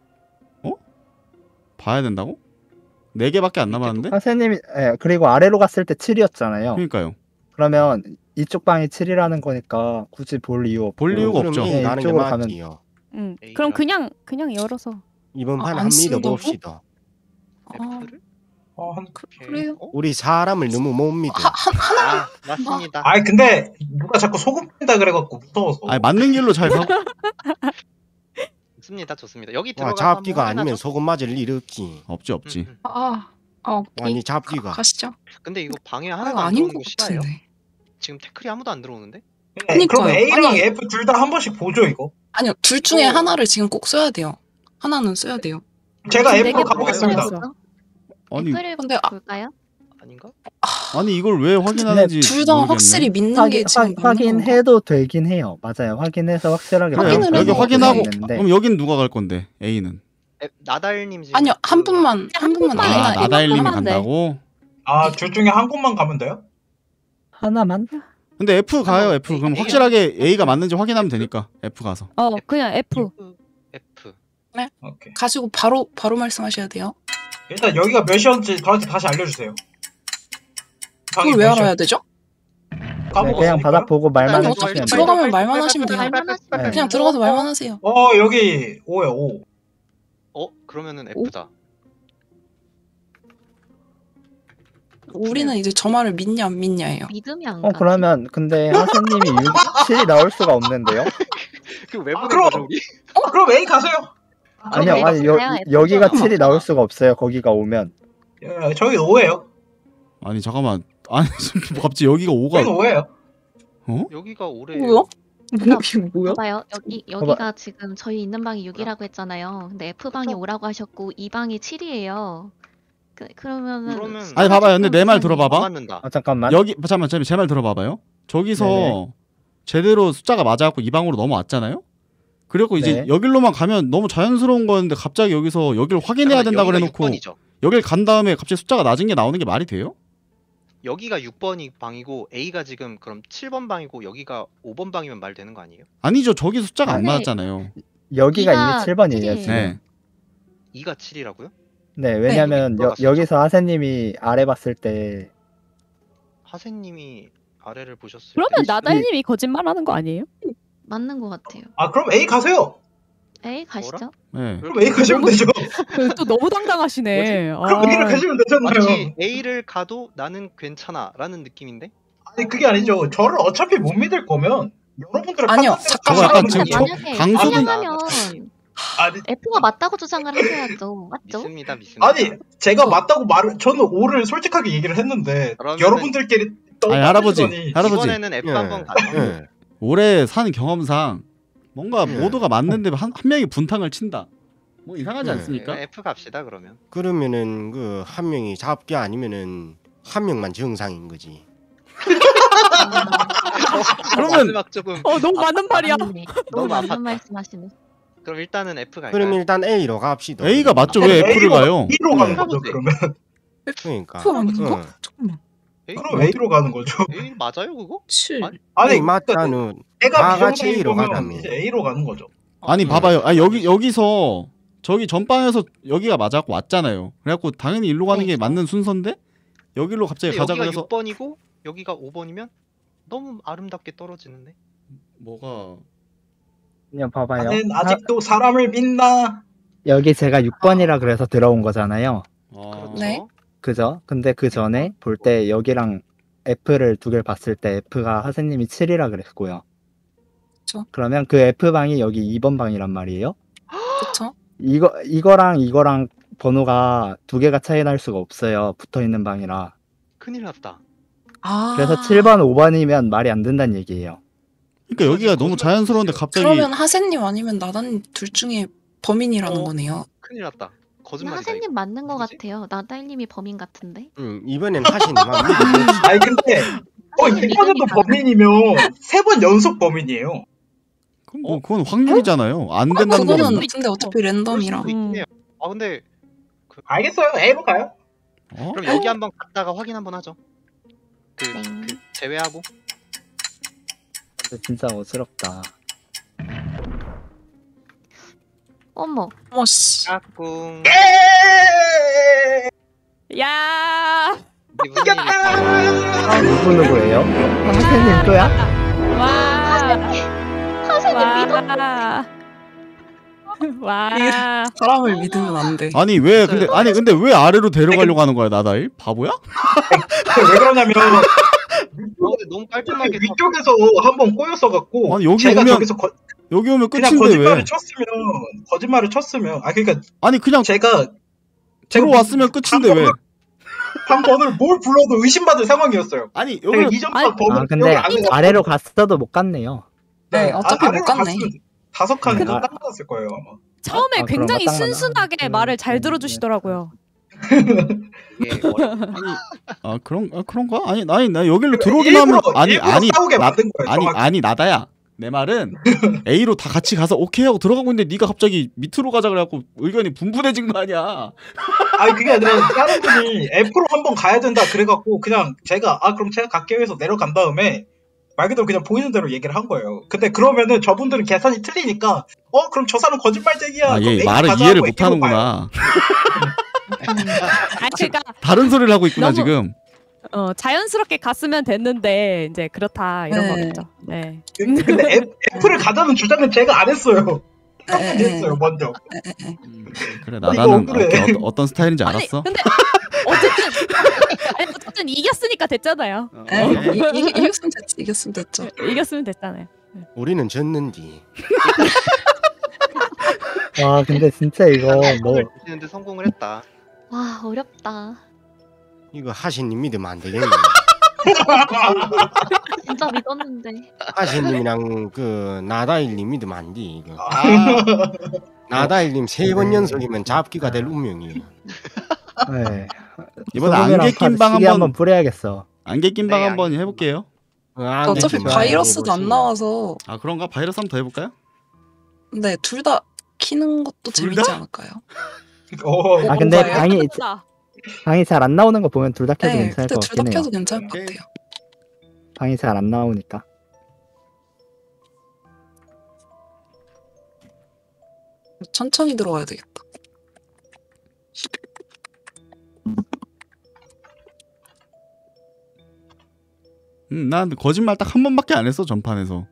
봐야 된다고? 네 개밖에 안 남았는데? 하세님이 예, 그리고 아래로 갔을 때 칠이었잖아요. 그러니까요. 그러면 이쪽 방이 칠이라는 거니까 굳이 볼 이유 없고. 볼 이유가 그럼 없죠. A 네, 가는 게 이쪽으로 가면- 맞지요. 응. A라. 그럼 그냥 그냥 열어서. 이번 아, 판 안 한 믿어 쓴다고? 봅시다. 아, F를? 어, 한... 그, 오케이. 그래요? 어? 우리 사람을 너무 못 믿어. 하, 한 하나 아 맞습니다. 아이 근데 누가 자꾸 소금 뺀다 그래갖고 무서워서. 아니 맞는 길로 잘 가고. 좋습니다, 좋습니다. 여기 와 들어가서 잡기가 한번 아니면 해놔줘. 소금 맞을 일 없지. 없지 없지. 음, 음. 아, 아, 오케이. 아니 잡기가. 가, 가시죠. 근데 이거 방에 아, 하나도 이거 안 아닌 들어오는 것 거 싫어요? 같은데. 지금 태클이 아무도 안 들어오는데? 네, 그니까요. 그럼 A랑 아니- F 둘 다 한 번씩 보죠 이거. 아니요, 둘 중에 어. 하나를 지금 꼭 써야 돼요. 하나는 써야 돼요. 제가 지금 F 네개 가보겠습니다. 들어왔어요. 아니 F를 근데 아, 볼까요? 아닌가? 아니 이걸 왜 확인하는지 둘 다 모르겠네. 확실히 믿는 확인, 게 지금 확, 맞는 건가? 확인해도 되긴 해요. 맞아요. 확인해서 확실하게 그래요. 확인을 여기 해도 확인하고 되는데. 그럼 여긴 누가 갈 건데? A는. 에, 나달님 지금 아니요, 한 그- 분만, 한 분만 아, 아 나가야 돼요. 나다일님이 하면 돼. 간다고? 아 둘 중에 한 곳만 가면 돼요? 하나만? 근데 F 가요 어, F. A, 그럼 A가 확실하게 A가 맞는지 확인하면 되니까 F 가서. 어 그냥 F. F. 오케이. 가지고 바로 바로 말씀하셔야 돼요. 일단 여기가 몇이었는지 저한테 다시 알려주세요. 방이 그걸 왜 몇이야? 알아야 되죠? 네, 까먹었으니까요? 그냥 바닥 보고 말만 아니, 해주시면 어차피 돼요. 들어가면 말만 하시면 돼요. 말만 하시면 네. 그냥 들어가서 말만 하세요. 어 여기 오야 오. 어? 그러면은 오? F다. 우리는 이제 저 말을 믿냐 안 믿냐예요. 믿음이 안 어 가. 그러면 근데 하세님이 육, 칠이 나올 수가 없는데요? 그왜 아, 보낸 그럼- 거죠 우리? 어 그럼 A 가세요. 아니요, A 아니 여, 가세요, F. 여기가 어. 칠이 나올 수가 없어요. 거기가 오면. 예, 저기 오예요. 아니 잠깐만. 아니 지금 갑자기 여기가 오가 저기 오예요. 어? 여기가 올해 뭐야? 이게 뭐야? 봐봐요. 여기 여기가 지금 저희 있는 방이 육이라고 했잖아요. 근데 F 방이 오라고 하셨고 이 방이 칠이에요. 그 그러면은 그러면 아니 봐봐요. 근데 내 말 안 들어봐봐. 맞는다. 아 잠깐만. 여기 잠깐만 잠깐만 제 말 들어봐봐요. 저기서 네네. 제대로 숫자가 맞아갖고 이 방으로 넘어왔잖아요. 그리고 이제 네. 여길로만 가면 너무 자연스러운 거였는데 갑자기 여기서 여기를 확인해야 된다 여기가 그래놓고 육 번이죠. 여길 간 다음에 갑자기 숫자가 낮은 게 나오는 게 말이 돼요? 여기가 육 번이 방이고 A가 지금 그럼 칠 번 방이고 여기가 오 번 방이면 말 되는 거 아니에요? 아니죠. 저기 숫자가 안 아니, 맞았잖아요. 여기가 이가 이미 칠 번이에요 칠이에요. 지금. 네. 이가 칠이라고요? 네, 왜냐면 네. 여, 여기서 하세님이 아래 봤을 때 하세님이 아래를 보셨을 그러면 때 나다이님이 거짓말하는 거 아니에요? 맞는 것 같아요. 아 그럼 A 가세요. A 가시죠. 네. 그럼 A 가시면 되죠. 또 너무 당당하시네. 그럼 A를 가시면 되잖아요. 마치 A를 가도 나는 괜찮아라는 느낌인데? 아니 그게 아니죠. 저를 어차피 못 믿을 거면 여러분들의 아니요, 판단대로 저거 약간 가시라는 지금 거예요. 초- 만약에 강수진- 사냥하면 아니, F가 맞다고 주장을 하셔야죠. 맞죠? 믿습니다, 믿습니다. 아니 제가 맞다고 말을 저는 O를 솔직하게 얘기를 했는데 그러면은- 여러분들끼리 아니 할아버지, 떠들더니 할아버지 이번에는 F 예. 한번 가죠. 예. 올해 산 경험상 뭔가 예. 모두가 맞는데 한, 한 명이 분탕을 친다. 뭐 이상하지 예. 않습니까? 네, F 갑시다 그러면. 그러면은 그 한 명이 잡기 아니면은 한 명만 정상인 거지. 그러면- 마지막 조금. 어 너무 맞는 말이야. 맞네. 너무 너무 맞는 아팠다. 말씀하시네. 그럼 일단은 F 갈까요? 그럼 일단 A로 갑시다. A가 맞죠? 왜 F를 A로, 가요? A로 가는 네. 거죠 그러면. 그러니까. F 맞는 거? 응. 잠깐만. A? 그럼 A로 가는 거죠. A 맞아요 그거? 칠. 아니, 아니 A 맞자는 애가 다 같이 비정상인 A로 거면 가자며. 이제 A로 가는 거죠. 아니 봐봐요. 아 여기 여기서 저기 전방에서 여기가 맞아갖고 왔잖아요. 그래갖고 당연히 일로 가는 게 맞는 순서인데 여기로 갑자기 근데 가자 여기가 그래서 육 번이고 여기가 오 번이면 너무 아름답게 떨어지는데? 뭐가 그냥 봐봐요. 나는 하- 아직도 사람을 믿나? 여기 제가 육 번이라 그래서 들어온 거잖아요. 아, 그렇죠. 네. 그죠? 근데 그 전에 볼 때 여기랑 F를 두 개를 봤을 때 F가 하세님이 칠이라 그랬고요. 그쵸. 그러면 그 F방이 여기 이 번 방이란 말이에요? 그쵸? 이거 이거랑 이거랑 번호가 두 개가 차이 날 수가 없어요. 붙어 있는 방이라. 큰일 났다. 아. 그래서 칠 번, 오 번이면 말이 안 된다는 얘기예요. 그러니까 여기가 너무 자연스러운데 갑자기 그러면 하세님 아니면 나다님 둘 중에 범인이라는 어. 거네요. 큰일 났다. 근데 거짓말이다. 하세님 이거. 맞는 것 누구지? 같아요. 나달님이 범인 같은데. 응, 이번엔 하신님만 믿어봅시다. 아니 근데 어 이번에도 범인이면 세 번 연속 범인이에요. 그럼 뭐 그건 확률이잖아요. 안 된다는 그거는 거는. 근데 어차피 랜덤이라. 수도 있긴 해요. 아 근데 알겠어요. A로 가요. 어? 그럼 여기 한번 갔다가 확인 한번 하죠. 그, 네. 그 제외하고. 근데 진짜 어지럽다. 어머. 어머 씨. 까꿍. 야. 이게 무슨 일일까? 누구 누구예요? 어, 하세님 또야? 와. 하세님 믿어. 와. 이게 사람을 믿으면 안 돼. 아니 왜 근데 아니 근데 왜 아래로 데려가려고 하는 거야 나다일? 바보야? 왜 그러냐면 아, 근데 너무 깔끔하게 다- 위쪽에서 한번 꼬였어갖고 아니, 여기 제가 오면 저기서 거, 여기 오면 그냥 끝인데 거짓말을 왜? 쳤으면 거짓말을 쳤으면 아 그러니까 아니 그냥 제가 들어왔으면 끝인데 왜? 한 번을 뭘 불러도 의심받을 상황이었어요. 아니 제가 여기는 이전파 아니, 범을 아 근데 안 해서 아래로 갔어도 못 갔네요. 네, 어차피 못 아래로 갔네. 갔으면 다섯 칸 근데- 딱 맞았을 거예요 아마. 처음에 아, 그런가? 굉장히 딱 맞나? 순순하게 음, 말을 잘 음, 들어주시더라고요. 이게 어려- 아니 아 그런 아 그런가? 아니 아니 나 여기로 들어오긴 하면 일부러, 아니 일부러 아니 싸우게 나, 만든 거예요. 아니 정확히. 아니 나다야. 내 말은 A로 다 같이 가서 오케이 하고 들어가고 있는데 네가 갑자기 밑으로 가자 그래갖고 의견이 분분해진 거 아니야? 아니 그게 아니라 다른 분이 F로 한번 가야 된다 그래갖고 그냥 제가 아 그럼 제가 갈게요 해서 내려간 다음에 말 그대로 그냥 보이는 대로 얘기를 한 거예요. 근데 그러면은 저분들은 계산이 틀리니까 어 그럼 저 사람 거짓말쟁이야. 아 그럼 얘 A로 말을 가자 이해를 하고 못 A로 가요. 하는구나. 아 그러니까 다른 소리를 하고 있구나 너무- 지금. 어, 자연스럽게 갔으면 됐는데 이제 그렇다 이런 네. 거겠죠. 네. 근데 F, F를 가자는 주장은 제가 안 했어요. 네, 안 네. 했어요 먼저. 그래 이거 나다는 억울해. 어떤, 어떤 스타일인지 아니 알았어. 근데 어쨌든 아니, 어쨌든 이겼으니까 됐잖아요. 네, 이- 이- 이겼으면 됐지. 이겼으면 됐죠. 이겼으면 됐잖아요. 우리는 졌는디. 와 근데 진짜 이거 뭐 을 주시는데 성공을 했다. 와 어렵다. 이거 하신님 믿으면 안 되겠네. 진짜 믿었는데. 하신님이랑 그 나다일님 믿으면 안 돼. 이거. 아, 나다일님 세 번 연속이면 잡기가 될 운명이에요. 네. 이번에 소금이랑 안개 낀 방 시계 한번 한번 뿌려야겠어. 안개 낀 방 네, 한번 알겠습니다. 해볼게요. 어, 안 어차피 되지. 바이러스도 안 나와서 아 그런가? 바이러스 한번 더 해볼까요? 네, 둘 다 키는 것도 둘 재밌지 다? 않을까요? 어, 아 근데 뭔가요? 방이 방이 잘 안 나오는 거 보면 둘 다 켜도 네, 괜찮을 근데 것 둘 다 같긴 해요. 켜도 괜찮을 것 오케이. 같아요. 방이 잘 안 나오니까. 천천히 들어가야 되겠다. 음, 난 거짓말 딱 한 번밖에 안 했어 전판에서.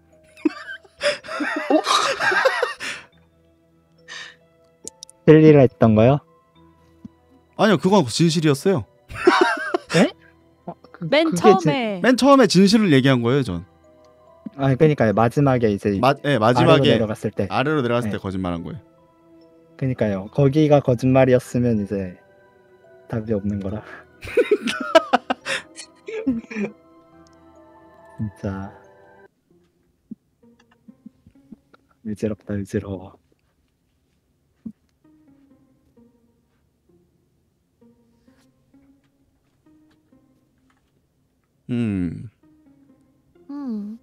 젤리를 했던 거요? 아니요 그건 진실이었어요. 어, 그- 맨 그게 처음에 맨 처음에 진실을 얘기한 거예요 전. 진- 아 그러니까요 마지막에 이제 마, 네, 아래로 마지막에 내려갔을 때. 아래로 내려갔을 네. 때 거짓말한 거예요. 그러니까요. 거기가 거짓말이었으면 이제 답이 없는 거라. 진짜 의지럽다 의지러워. 음. 음.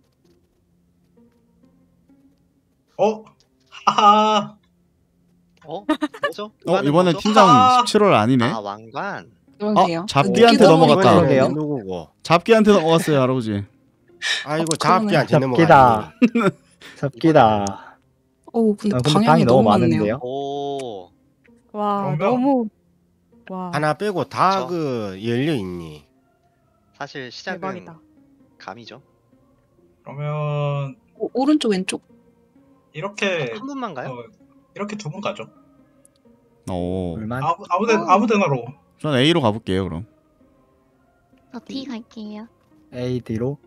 어, 하하. 어? 뭐죠? 어 이번에 뭐죠? 팀장 아. 십칠월 아니네. 아 왕관. 그러게요. 잡기한테 웃기다 넘어갔다. 보니까 그러게요. 누구고? 잡기한테 넘어갔어요 할아버지. 아이고 어, 잡기한테 잡기다. 넘어가니. 잡기다. 오, 근데 아, 근데 방향이, 방이 너무 너무 많네요. 많은데요? 오. 와 그런가? 너무 와 하나 빼고 다 저- 그 열려 있니? 사실 시작은 대박이다. 감이죠. 그러면 오, 오른쪽 왼쪽. 이렇게 한 분만 가요? 어, 이렇게 두 분 가죠. 오. 얼마? 아무 아무데 아무데나로. 전 A로 가볼게요 그럼. 저 D 갈게요. A D로.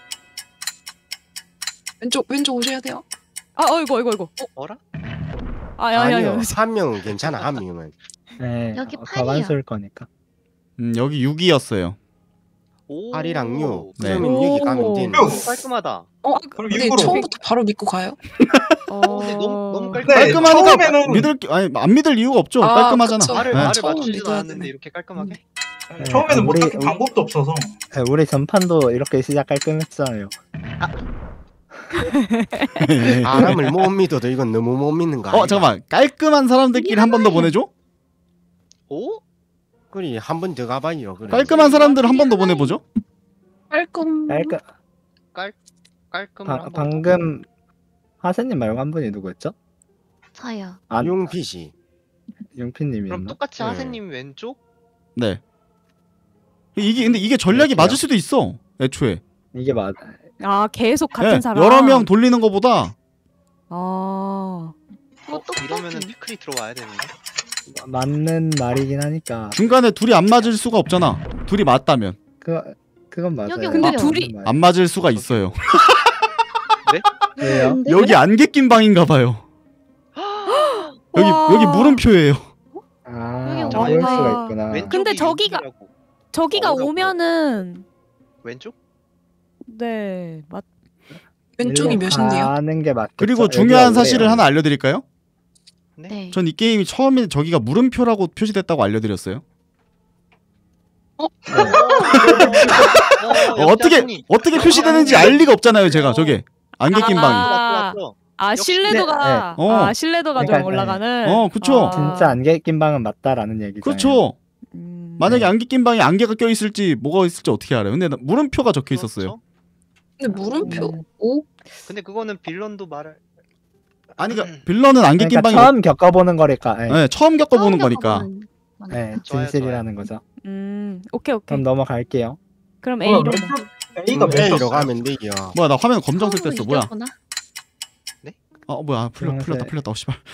왼쪽 왼쪽 오셔야 돼요. 아 어이구 어이구 어이구 어라? 아니 아니 아니. 아니요. 한 명은 괜찮아. 한 명은. 네, 여기 어, 팔이요. 과반수일 거니까. 음 여기 육이었어요. 오. 팔이랑 육. 네. 그러면 여기 가면 오. 되네. 육. 깔끔하다. 어, 그럼 근데 육으로. 처음부터 바로 믿고 가요? 어... 근데 너무 너무 깔끔. 네, 깔끔하니까 처음에는- 믿을 게- 아니 안 믿을 이유가 없죠. 아, 깔끔하잖아. 그쵸. 말을 네. 말을 처음은 맞추지도 믿어야 않았는데 되네. 이렇게 깔끔하게? 네, 처음에는 뭐 우리- 딱히 방법도 없어서. 네, 우리 전판도 이렇게 시작 깔끔했잖아요. 사람을 못 믿어도 이건 너무 못 믿는 거 아니야? 어 잠깐만 깔끔한 사람들끼리 한 번 더 보내줘? 오? 그래 한 번 더 가봐요. 그래. 깔끔한 사람들 한 번 더 보내보죠. 깔끔. 깔끔. 깔끔을 바, 한번 방금 하세님 말고 한 분이 누구였죠? 저요. 아, 용핏이. 그럼 용피님이었나? 똑같이 네. 하세님 왼쪽? 네. 이게 근데 이게 전략이 이렇게요? 맞을 수도 있어. 애초에. 이게 맞. 아 계속 같은 예, 사람. 여러 명 돌리는 거보다 아. 어, 똑같이. 이러면은 피클이 들어와야 되는데. 맞는 말이긴 하니까. 중간에 둘이 안 맞을 수가 없잖아. 둘이 맞다면 그 그건 맞아요. 여기 근데 오히려- 둘이- 안 맞을 수가 있어요. 왜요? 근데 여기 안개 낀 방인가 봐요. 여기 와. 여기 물음표예요. 아, 여기 그럴 와. 수가 있구나. 왼쪽이 근데 저기가- 육이라고. 저기가 어려워. 오면은 왼쪽? 네 맞. 왼쪽이 일로 몇인데요? 가는 게 맞겠죠. 그리고 여기가 중요한 사실을 오래요. 하나 알려드릴까요? 네. 전 이 게임이 처음에 저기가 물음표라고 표시됐다고 알려드렸어요. 어, 어, 어떻게 어떻게 표시되는지 알 리가 없잖아요. 제가 저게 안개 낀 아. 방이. 왔어 왔어. 아 역시- 신뢰도가 네, 네. 아 신뢰도가 좀 그러니까, 올라가는. 어, 그쵸. 아. 진짜 안개 낀 방은 맞다라는 얘기잖아요. 그렇죠. 음. 만약에 네. 안개 낀 방에 안개가 껴 있을지 뭐가 있을지 어떻게 알아요? 근데 나- 물음표가 적혀 있었어요. 그렇죠. 근데 물음표 음. 오? 근데 그거는 빌런도 말을 아니 그러니까 빌런은 안개 낀 그러니까 방이 처음 겪어보는 거니까. 네, 네, 처음 겪어보는 처음 거니까. 겪어보는 거네. 네, 좋아요, 진실이라는 거죠. 음 오케이 오케이. 그럼 넘어갈게요. 그럼 어, A로. 왼쪽 A가 몇 A로 쳤어요? 가면 돼요. 뭐야 나 화면 검정색 처음으로 됐어. 뭐야? 이겼구나. 어 뭐야 풀려 주황색. 풀렸다 풀렸다. 어 씨발.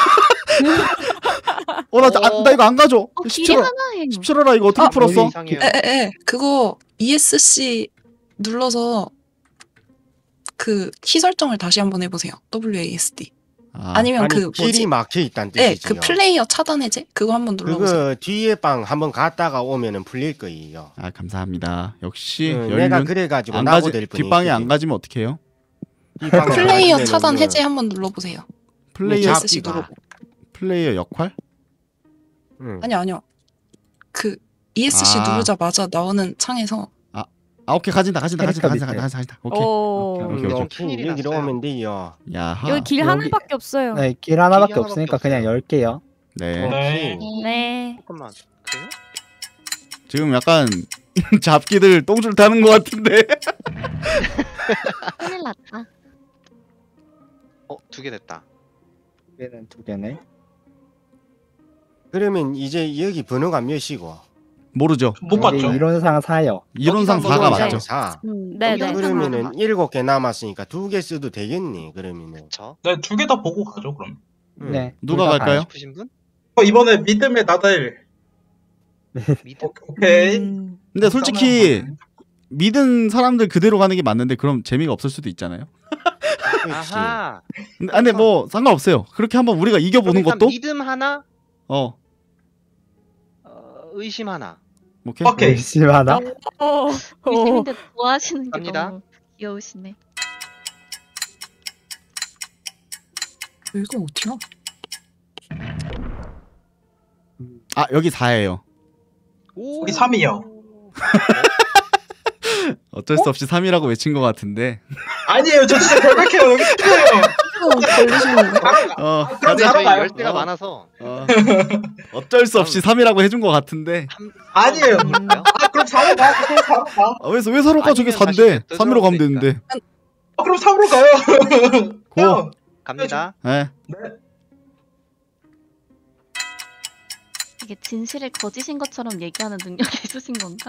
어나 나, 나 이거 안 가져. 어 길이 십칠 월 하나예요. 십칠 월아 이거 어떻게 아, 풀었어? 이상해요. 에에에 그거 이에스씨 눌러서 그 키 설정을 다시 한번 해보세요. 더블유 에이 에스 디. 아, 아니면 아니 그 길이 뭐지? 막혀 있다는 네, 뜻이지요. 그 플레이어 차단 해제 그거 한번 눌러보세요. 그거 뒤에 방 한번 갔다가 오면은 풀릴 거예요. 아 감사합니다. 역시 어, 연륜 내가 그래가지고 안 나고 가지 될 뒷방에 안 가지면 어떡해요? 플레이어 차단 해제 한번 눌러보세요. 플레이어 이에스씨 잡기가. 누르고. 플레이어 역할? 응. 아니요 아니요. 그 이에스씨 아. 누르자마자 나오는 창에서 아 오케이 가진다 가진다 가진다 캐릭터 가진다 가진다 가진다. 오케이. 오. 오케이, 음, 오케이. 여기, 큰일이 여기로 났어요. 오면 돼요. 야하. 여기 길 여기- 하나밖에 없어요. 네, 길 하나밖에 길이 없으니까 하나밖에 그냥 없어요. 열게요. 네. 네. 네. 잠깐만. 그래요? 지금 약간 잡기들 똥줄 타는 것 같은데. 큰일 났다. 어, 두 개 됐다. 얘는 두 개네. 그러면 이제 여기 번호가 몇이고? 모르죠. 못 여기 봤죠. 이론상 사요. 이론상 여기서 사가 한번 맞죠. 사. 음, 네, 여기서 네. 그러면은 일곱 개 남았으니까 두 개 써도 되겠네. 그러면은. 저 네, 두 개 다 보고 가죠, 그럼. 음. 네. 누가 둘다 갈까요? 가요. 싶으신 분? 어, 이번에 믿음의 나달. 미드. 오- 오케이. 음. 근데 솔직히 믿은 사람들 그대로 가는 게 맞는데 그럼 재미가 없을 수도 있잖아요. 그렇지. 아하. 근데, 아, 근데 뭐 상관없어요. 그렇게 한번 우리가 그럼 이겨보는 일단 것도 믿음 하나, 어 어, 의심 하나. 오케이. 오케이. 의심하나? 어. 어. 근데 뭐 하시는 게 갑니다. 너무 귀여우시네. 이거 어디야? 아 여기 사예요. 오. 우리 삼이요. 어쩔 수 없이 삼이라고 외친 것 같은데. 아니에요, 저 진짜 결백해요. 여기 틀려요. 이거 걸리시는데? 어 그럼 근데 바로 저희 가요. 열대가 어. 많아서 어. 어쩔 수 없이 삼이라고 해준 것 같은데. 아니에요. 음. 아, 그럼 사로 가. 그럼 사로 가. 아, 왜왜 사로 가? 저게 아니면 다시 산대. 또 삼으로 가면 들어가면 되는데. 아, 그럼 삼으로 가요. 고. 형. 갑니다. 예. 네. 이게 진실을 거짓인 것처럼 얘기하는 능력이 있으신 건가?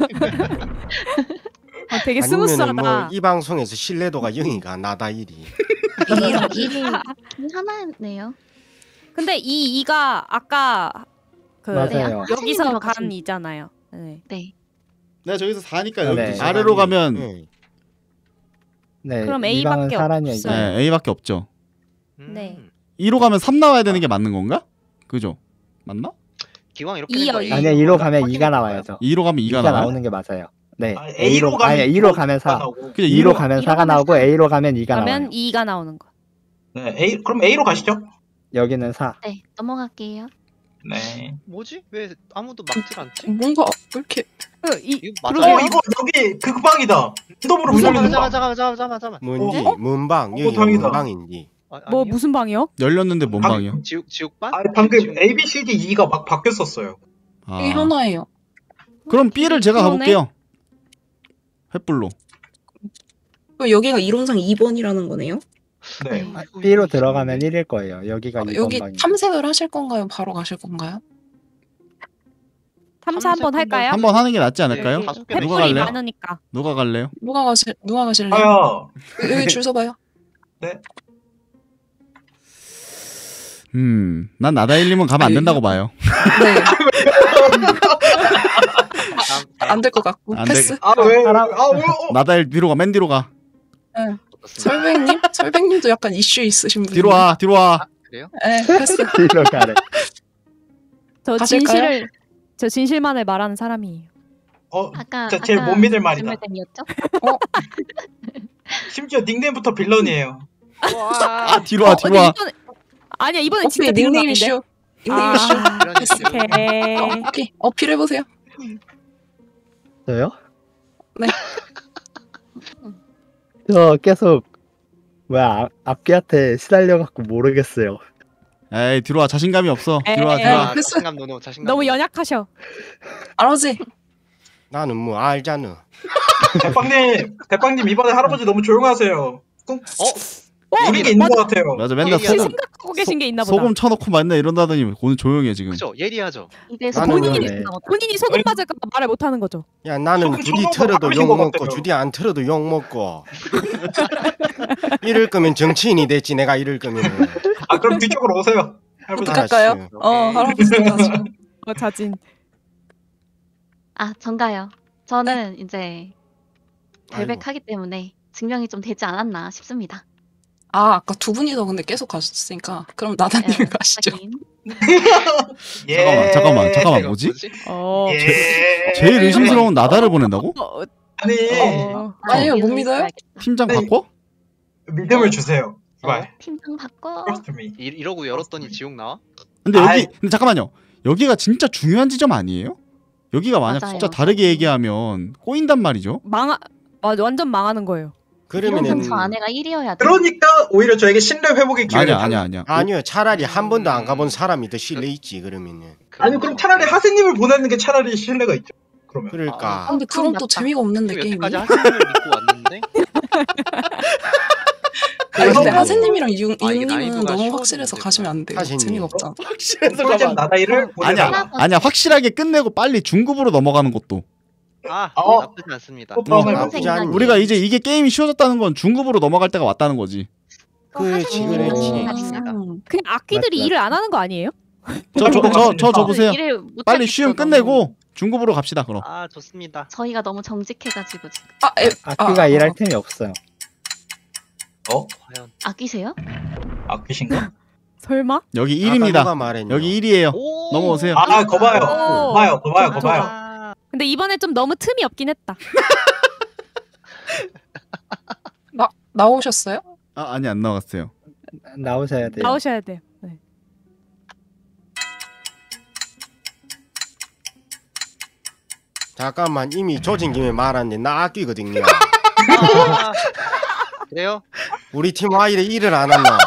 아, 되게 아니면은 스무스하다. 뭐 이 방송에서 신뢰도가 영이가 나다 일이. 일이 일이 하나네요. 근데 이 이가 아까 그 맞아요. 여기서 하시는 간 거죠. 이잖아요. 네. 네. 내가 저기서 사니까 네. 여기 네. 아래로 가면 네. 네. 그럼 이 방은 A밖에 사란이 없어요. 네, A밖에 없죠. 음. 네. 이로 가면 삼 나와야 되는 게 맞는 건가? 그죠? 맞나? 기왕 이렇게 이요, 된거 이요. 아니요 이로 가면 이가 나와야죠. 이로 가면 이가 이가 나와요? 나오는 게 맞아요. 네. 아, A로 아니 E로 가면 사. 나오고. 그냥 이로 이로 가면 이로 사가 가면 나오고 사. A로 가면 이가 나와요. 그러면 이가 나오는 거. 네, A 그럼 A로 가시죠. 여기는 사. 네, 넘어갈게요. 네. 뭐지? 왜 아무도 막질 않지? 뭔가 왜 이렇게 그, 이 이거 어 맞아요? 이거 여기 그 방이다. 랜덤으로 잠깐만 물리는 잠깐만 방. 잠깐만 잠깐만 잠깐만. 뭔지 어? 문방 어, 여기가 다행이다. 문방인지. 아, 뭐 아니요? 무슨 방이요? 열렸는데 뭔 방- 방이요? 지옥 지옥반? 아 방금 지옥- A, B, C, D, E가 막 바뀌었었어요. 아. 이게 하나예요. 그럼 B를 제가 그러네. 가볼게요. 횃불로. 그럼 여기가 이론상 이 번이라는 거네요? 네. 아, B로 들어가면 일일 거예요. 여기가 어, 이 번 여기 방이에요. 탐색을 하실 건가요? 바로 가실 건가요? 탐사 한번 탐색 할까요? 한번 하는 게 낫지 않을까요? 네, 다섯 개 누가 횃불이 갈래요? 많으니까. 누가 갈래요? 누가 가실 누가 가실래요? 아야. 여기 줄 서봐요. 음, 난 나다일님은 가면 안 아니, 된다고 봐요. 네, 다음, 안 될 것 같고 안 될- 패스. 아 왜? 사람- 아 왜? 어. 나다일 뒤로 가, 맨 뒤로 가. 설백님, 설백님도 약간 이슈 있으신 분. 뒤로 와, 뒤로 와. 그래요? 네, 패스. B로 가래. 저 가실까요? 진실을 저 진실만을 말하는 사람이에요. 어. 아까 진짜 제일 아까 못 믿을 말이다. 질문이었죠? 심지어 닉네임부터 빌런이에요. 와. 아, 뒤로 와, 어, 뒤로 근데 와. 이번에 아니야 이번엔 오케이 진짜 닉네임 닉네임 이슈. 닉네임 아, 이슈. 이런 패스. 식으로. 오케이. 어, 오케이 어필해 보세요. 저요? 네. 저 계속 뭐야 앞- 앞귀한테 시달려 갖고 모르겠어요. 에이, 뒤로 와. 자신감이 없어. 뒤로 와, 에이. 뒤로 와. 아, 패스. 자신감 노노 자신감. 너무 노노. 연약하셔. 알아지? 나는 뭐 알잖아. 대빵님, 대빵님 이번에 할아버지 너무 조용하세요. 꾹 어? 우리게 있는 것 같아요. 맞아, 맨날 예리하다. 소금, 생각하고 계신 게 있나 보다. 소금 쳐놓고 맨날 이런다더니 오늘 조용해, 지금. 그죠? 예리하죠. 입에서 나는 본인이 네. 나오다. 본인이 소금 맞을까 봐 말을 못 하는 거죠. 야 나는 조금 주디 조금 틀어도 바꾸신 욕 것 먹고 같아요. 주디 안 틀어도 욕 먹고. 이럴 거면 정치인이 됐지 내가 이럴 거면. 아 그럼 뒤쪽으로 오세요. 할아버지. 아, 갈까요? 어, 할아버지가 지금. 어 자진. 아, 전가요. 저는 이제 아이고. 결백하기 때문에 증명이 좀 되지 않았나 싶습니다. 아, 아까 두 분이서 근데 계속 가셨으니까 그럼 나다님 네, 가시죠. 하긴. 예. 잠깐만, 잠깐만, 잠깐만, 이거 뭐지? 어. 예. 제일 의심스러운 나다를 보낸다고? 어, 아니 어. 아니요, 못 이유를 믿어요? 있어야겠다. 팀장 네. 바꿔? 믿음을 주세요. 말. 팀장 바꿔. Trust me. 이, 이러고 열었더니 지옥 나와? 근데 여기, 아이. 근데 잠깐만요. 여기가 진짜 중요한 지점 아니에요? 여기가 만약 맞아요. 숫자 다르게 얘기하면 꼬인단 말이죠. 망하 맞아 완전 망하는 거예요. 그러면 그러면은 저 아내가 일이어야 돼. 그러니까 오히려 저에게 신뢰 회복의 기회를 아니야, 아니야, 달라요. 아니야. 아니요 차라리 한 번도 안 가본 사람이 더 신뢰 있지 그러면은. 아니 그럼 차라리 하세님을 보내는 게 차라리 신뢰가 있죠. 그러면. 아, 그러니까 근데 그럼 그럼 또 낫다. 재미가 없는데 게임이. 여태까지 하승을 믿고 왔는데 아니, 근데 아이고. 하세님이랑 유, 아, 이게 유님은 난이도가 너무 쉬워지는데, 확실해서 가시면 안 돼요. 하세님. 재미가 없잖아. 꿀잼 나다이를 보내라. 아니야, 아니야. 확실하게 끝내고 빨리 중급으로 넘어가는 것도. 아 어. 나쁘지 않습니다. 또 어, 다음에 어, 나쁘지 않니. 우리가 이제 이게 게임이 쉬워졌다는 건 중급으로 넘어갈 때가 왔다는 거지. 그렇지 어, 그렇지. 하세님. 음. 그냥 악기들이 맞다. 일을 안 하는 거 아니에요? 저 저 저 저 저 보세요. 일을 못 빨리 하겠어, 쉬움 너무. 끝내고 중급으로 갑시다 그럼. 아 좋습니다. 저희가 너무 정직해가지고 지금. 아, 에, 악기가 아, 일할 아, 템이 없어요. 과연 아끼세요? 아끼신가? 설마? 여기 아까 누가 일입니다. 말했냐. 여기 일이에요. 오! 넘어오세요. 아 거봐요. 오. 거봐요. 거봐요. 거봐요. 아, 근데 이번에 좀 너무 틈이 없긴 했다. 나 나오셨어요? 아 아니 안 나왔어요. 나오셔야 돼요. 나오셔야 돼요. 네. 잠깐만 이미 조진 김에 말았는데 나 아끼거든요. 아, 그래요? 우리 팀 와이래 일을 안 하나.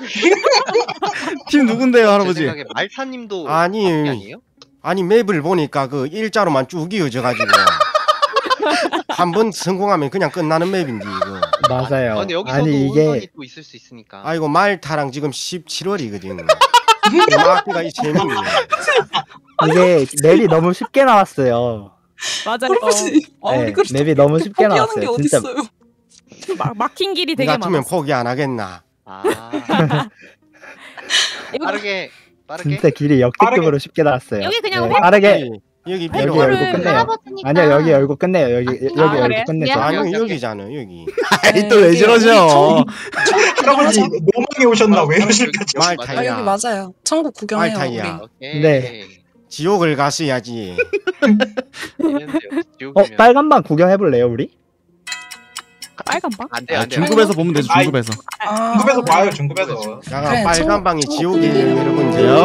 팀 누군데요 제 할아버지? 생각에 말타님도 아니. 악기 아니에요? 아니 맵을 보니까 그 일자로만 쭉 이어져가지고 한 번 성공하면 그냥 끝나는 맵인데 이거. 맞아요. 아, 근데 여기서도 아니 혼선이 이게 또 있을 수 있으니까. 아이고 말타랑 지금 십칠월이거든. 악기가 이 재밌네. 이게 맵이 너무 쉽게 나왔어요. 맞아요. 할아버지. 아, 네, 우리 그렇게 맵이 너무 쉽게 포기하는 게 나왔어요. 진짜 어딨어요? 막, 막힌 길이 니 되게 같으면 많아. 포기 안 하겠나. 아, 여기, 빠르게 빠르게. 진짜 길이 역대급으로 쉽게 나왔어요. 여기 그냥 네, 회- 빠르게 여기 여기 필요 열고 를 끝내요. 할아버지니까. 아니요 여기 열고 끝내요. 여기 여기 아, 열고 그래요? 끝내죠. 미안해요. 아니 여기. 여기잖아 여기. 아이 네, 또 왜 여기 저러죠? 할아버지 노망에 오셨나 왜 이러실까죠? 말 아 타이야. 여기 맞아요. 천국 구경해요. 말타이야. 우리. 오케이. 네. 지옥을 갔어야지. 어 빨간 방 구경해 볼래요 우리? 빨간 방? 안돼 아, 안돼. 중급에서 보면 되지 아이. 중급에서. 아, 중급에서 봐요 중급에서. 야가 그래, 빨간 청- 방이 청- 지옥이에요 여러분들. 요.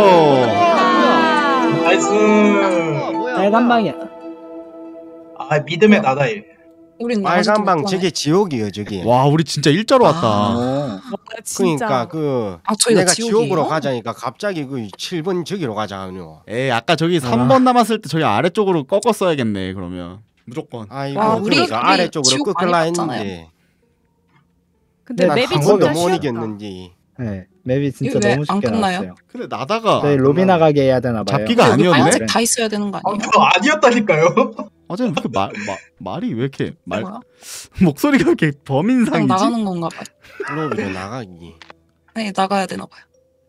나이스. 뭐야? 빨간 뭐야? 방이야. 아 믿음의 나다일. 우린 빨간 방 나머지도 저게 지옥이에요 저게. 와 우리 진짜 일자로 왔다. 어. 진짜. 그러니까 그 아 저희가 내가 지옥이에요? 지옥으로 가자니까 갑자기 그 칠 번 저기로 가자노. 에이 아까 저기 삼 번 남았을 때 저기 아래쪽으로 꺾어 써야겠네 그러면 무조건. 아이고 와, 우리- 그러니까 우리 아래쪽으로 지옥 끄끌라 많이 했는데 근데 난 맵이 한 진짜 번도 못 쉬웠다. 이겼는지. 네 맵이 진짜 이거 왜 너무 안 쉽게 끝나요? 나왔어요. 근데 나다가 저희 로비 나가게 해야 되나 봐요. 잡기가 여기 아니었네? 빨간색 다 있어야 되는 거 아, 아니에요? 저 아니었다니까요. 어제 왜 이렇게 말 마, 말이 왜 이렇게 말 뭐야? 목소리가 왜 이렇게 그냥 범인상이지? 나가는 건가 봐요. 로비로 나가기. 네 나가야 되나 봐요.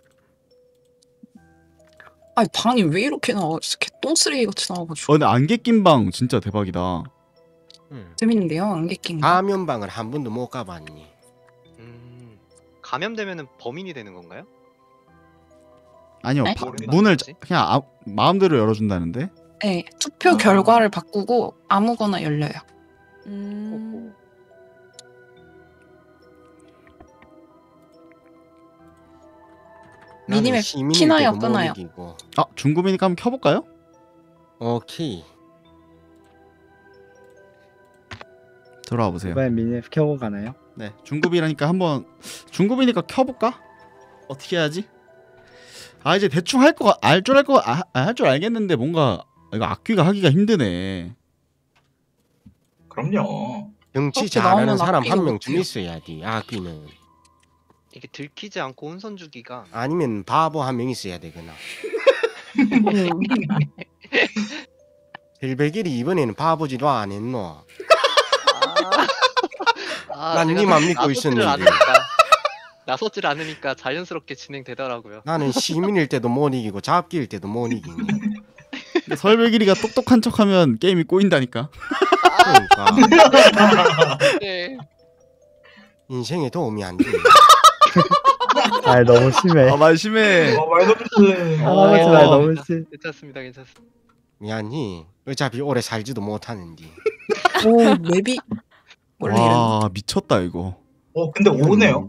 아니 방이 왜 이렇게 나와? 이렇게 똥쓰레기 같이 나와가지고 어 근데 안개 낀 방 진짜 대박이다. 응. 재밌는데요 안개 낀 거. 감염방을 한 번도 못 가봤니. 음, 감염되면은 범인이 되는 건가요? 아니요 네? 바- 모르겠다. 문을 자- 그냥 아, 마음대로 열어준다는데. 네 투표 결과를 바꾸고 아무거나 열려요. 음. 나는 미니맵 시민일 키나요, 때도 못 끄나요? 이기고. 아 중급이니까 한번 켜볼까요? 오케이. 들어와 보세요. 이번엔 미니맵 켜고 가나요? 네 중급이라니까 한번 중급이니까 켜볼까? 어떻게 해야지? 아 이제 대충 할 거 알 줄 알 거 할 줄 알겠는데 뭔가 이거 악귀가 하기가 힘드네. 그럼요. 정치 그렇게 잘하는 나오면 사람 악귀가 한 명쯤 못해요. 있어야지. 아귀는. 이게 들키지 않고 혼선 주기가 아니면 바보 한 명 있어야 되거나. 헬베길이 이번에는 바보지도 안 했노. 아, 난 제가 니만 믿고 나서지를 있었는데. 않으니까, 나서질 않으니까 자연스럽게 진행되더라고요. 나는 시민일 때도 못 이기고 잡기일 때도 못 이기니. 근데 설배길이가 똑똑한 척하면 게임이 꼬인다니까. 그러니까 네. 인생에 도움이 안 돼. 아 너무 심해. 아 말 심해. 어, 말도 못해. 할아버지 어. 말 너무 심. 괜찮습니다, 괜찮습니다. 미안히 어차피 오래 살지도 못하는데. 오 맵이 원래 이런. 와 미쳤다 이거. 어 근데 오네요.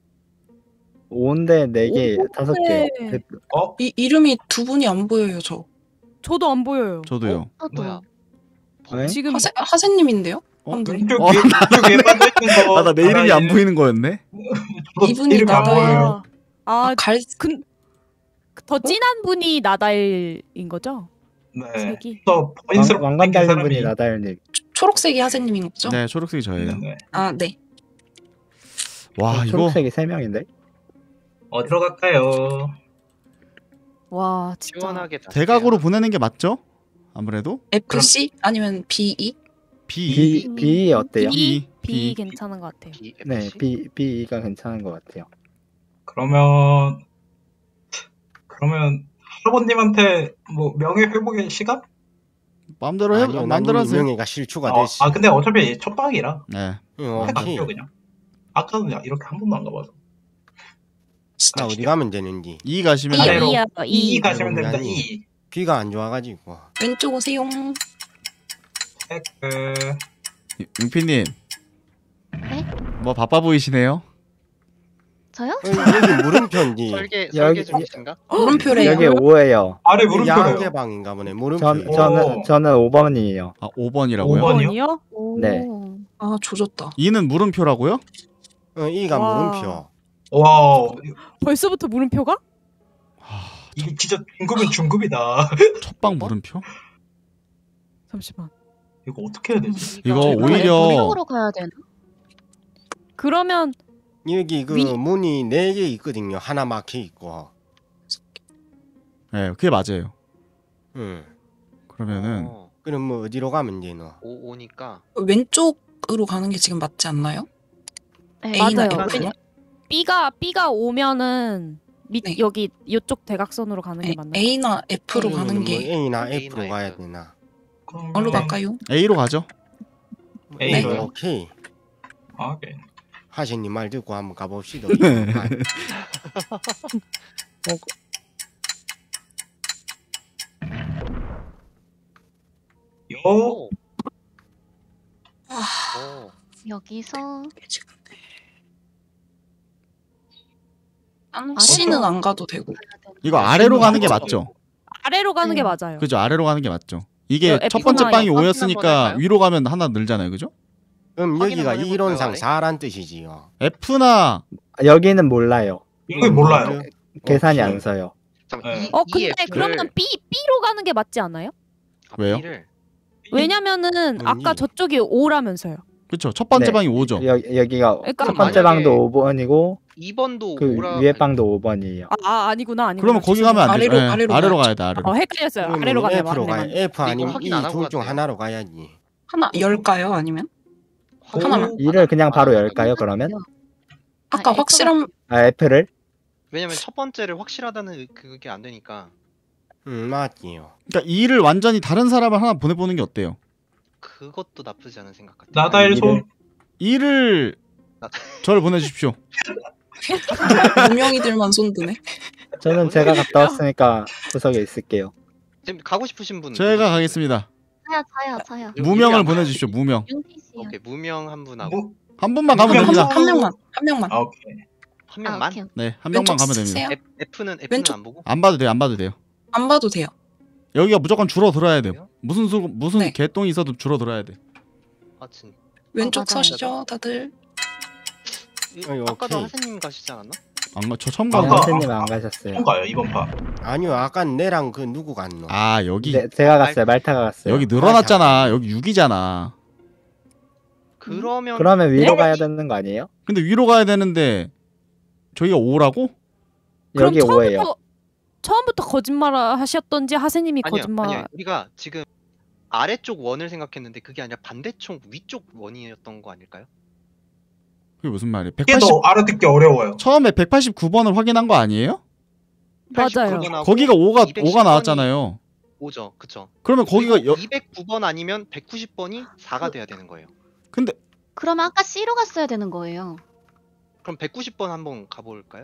오인데 네 개, 다섯 개. 네. 어? 이 이름이 두 분이 안 보여요 저. 저도 안 보여요. 저도요. 저도. 뭐야? 네? 지금 하세 하세님인데요? 어? 한 분이. 왼쪽 어, 위에 왼쪽 위에 빠져 있는 거. 아 나 내 이름이 안 보이는 거였네. 저도 이분이 이름이 안 나다요. 보여요. 아, 아, 갈 근, 더 진한 분이 나달인 거죠? 네. 색이. 더 번인스럽게 왕, 왕관 생긴 달린 분이 사람이. 나다일님. 초록색이 하세님인 거죠? 네 초록색이 저예요. 네. 아 네. 와 이거 초록색이 세 명인데. 어디로 갈까요? 와, 진짜. 시원하게 다 대각으로 보내는 게 맞죠? 아무래도 에프씨 아니면 비이? B B B 어때요? B B B 괜찮은 것 같아요. B, 네, 에프씨? B B가 괜찮은 것 같아요. 그러면 그러면 할아버님한테 뭐 명예 회복의 시간? 마음대로 해 아니요, 난 마음대로 이미 하세요. 명예가 실추가 어, 됐어. 아 근데 어차피 첫 방이라 네. 응, 해 오케이. 갈게요 그냥. 아까는 그냥 이렇게 한 번도 안 가봐서. 나 어디 가면 되는지. 이 가시면 아래로. 돼요. 이요, 이 이. 가시면 아이고, 됩니다. 미안해. 이. 귀가 안 좋아가지고. 왼쪽 오세요. 체크. 윤피님. 네? 뭐 바빠 보이시네요. 저요? 어, 여기 물음표인지. 설계 여기- 설계 중이신가? 물음표래요. 여기 오예요. 아래 물음표래요. 양계방인가 보네. 물음표. 전 저는 저는 오 번이에요. 아 오 번이라고요? 오 번이요? 번이요? 오. 네. 아 조졌다. 이는 물음표라고요? 어, 이가 와. 물음표. 와 벌써부터 물음표가? 이게 진짜 중급은 중급이다. 첫방 물음표? 잠시만. 이거 어떻게 해야 되지? 이거 아, 오히려 쪽으로 가야 되나? 그러면 여기 그 위- 문이 네 개 있거든요. 하나 막혀 있고. 네 그게 맞아요. 응. 그러면은 어, 그럼 뭐 어디로 가면 되노? 오 오니까 왼쪽으로 가는 게 지금 맞지 않나요? 네, A나 맞아요. F요? B가 B가 오면은 밑 네. 여기 이쪽 대각선으로 가는 게 에, 맞나요? A나 F로 A는 가는 뭐 게 A나 A나 F로 가야 F. 되나? 그럼 어디로 네. 갈까요? A로 가죠. A로요? 네. 오케이. 아, 네. 하신님 말 듣고 한번 가봅시다. 아, 요 오. 아, 오. 여기서 난 C는 안 가도 되고. 이거 아래로 가는 게 맞죠? 아래로 가는 게 네. 맞아요. 그죠? 아래로 가는 게 맞죠. 이게 어, 첫 번째 F나 방이 한번 오였으니까 할까요? 위로 가면 하나 늘잖아요. 그죠? 그럼 확인 여기가 한번 해볼까요, 이론상 아래? 사란 뜻이지요. F나 여기는 몰라요. 여기 몰라요. 계산이 오케이. 안 서요. 잠깐. 네. 이, 어 이 근데 F를 그러면 B B로 가는 게 맞지 않아요? 아, 왜요? B를 왜냐면은 뭔지. 아까 저쪽이 오라면서요. 그쵸? 첫 번째 네. 방이 오죠. 여, 여기가 그러니까 첫 번째 만약에 방도 오 번이고 이 번도 그 오라 위에 방도 오 번이에요. 아, 아 아니구나 아니구나. 그러면 거기 가면 안 되죠. 아래로, 예, 아래로 아래로 가야죠. 가야 돼. 아래로. 어 헷갈렸어요. 그러면 아래로 가네 F로 맞네 가야 맞네. F 아니면 확인 이 안 하고 둘 중 갔대요. 하나로 가야지. 하나 열까요? 아니면? 하나만? 이를 그냥 바로 열까요? 그러면 아까 아, 확실한 아 F를 왜냐면 첫 번째를 확실하다는 그게 안 되니까 음 맞지요. 그러니까 이를 완전히 다른 사람을 하나 보내보는 게 어때요? 그것도 나쁘지 않은 생각 같아요. 나다일 손. 이를 나- 저를 보내주십시오. 무명이들만 손드네. 저는 제가 갔다 왔으니까 구석에 있을게요. 지금 가고 싶으신 분 제가 가겠습니다. 저요 저요 저요. 여기 무명을 이게 보내주십시오. 무명. 윤기 씨요. 오케이 무명 한 분하고 뭐? 한 분만 가면 무명 한, 됩니다. 한 명만, 한 명만. 아, 오케이. 한 아, 명만. 오케이. 네, 한 명만 왼쪽 가면 됩니다. 쓰세요? F, F는 F는 왼쪽. 안 보고. 안 봐도 돼요. 안 봐도 돼요. 안 봐도 돼요. 여기가 무조건 줄어들어야 돼요. 무슨 수 무슨 네. 개똥이 있어도 줄어들어야 돼. 아 진. 왼쪽 맞아요. 서시죠, 다들. 어이, 아까도 오케이. 하세님 가시지 않았나? 안 가, 저 처음 아, 가는 아, 거. 선생님 안 가셨어요. 뭔가요 이번 파? 아니요 아까 내랑 그 누구 갔노? 아 여기 네, 제가 갔어요. 말타가 갔어요. 여기 늘어났잖아. 여기 육이잖아. 그러면 그러면 위로 네. 가야 되는 거 아니에요? 근데 위로 가야 되는데 저희가 오라고? 그럼 여기 오예요. 처음부터 처음부터 거짓말 하셨던지 하세님이 아니요 거짓말. 아니요 우리가 지금 아래쪽 원을 생각했는데 그게 아니라 반대쪽 위쪽 원이었던 거 아닐까요? 그게 무슨 말이에요? 이게 백팔십 더 알아듣기 어려워요. 처음에 백팔십구 번을 확인한 거 아니에요? 맞아요. 거기가 오가 이백십 번이 오가 나왔잖아요. 오죠, 그쵸. 그러면 거기가 여, 이백구 번 아니면 백구십 번이 사가 돼야 되는 거예요. 근데 그러면 아까 C로 갔어야 되는 거예요. 그럼 백구십 번 한번 가볼까요?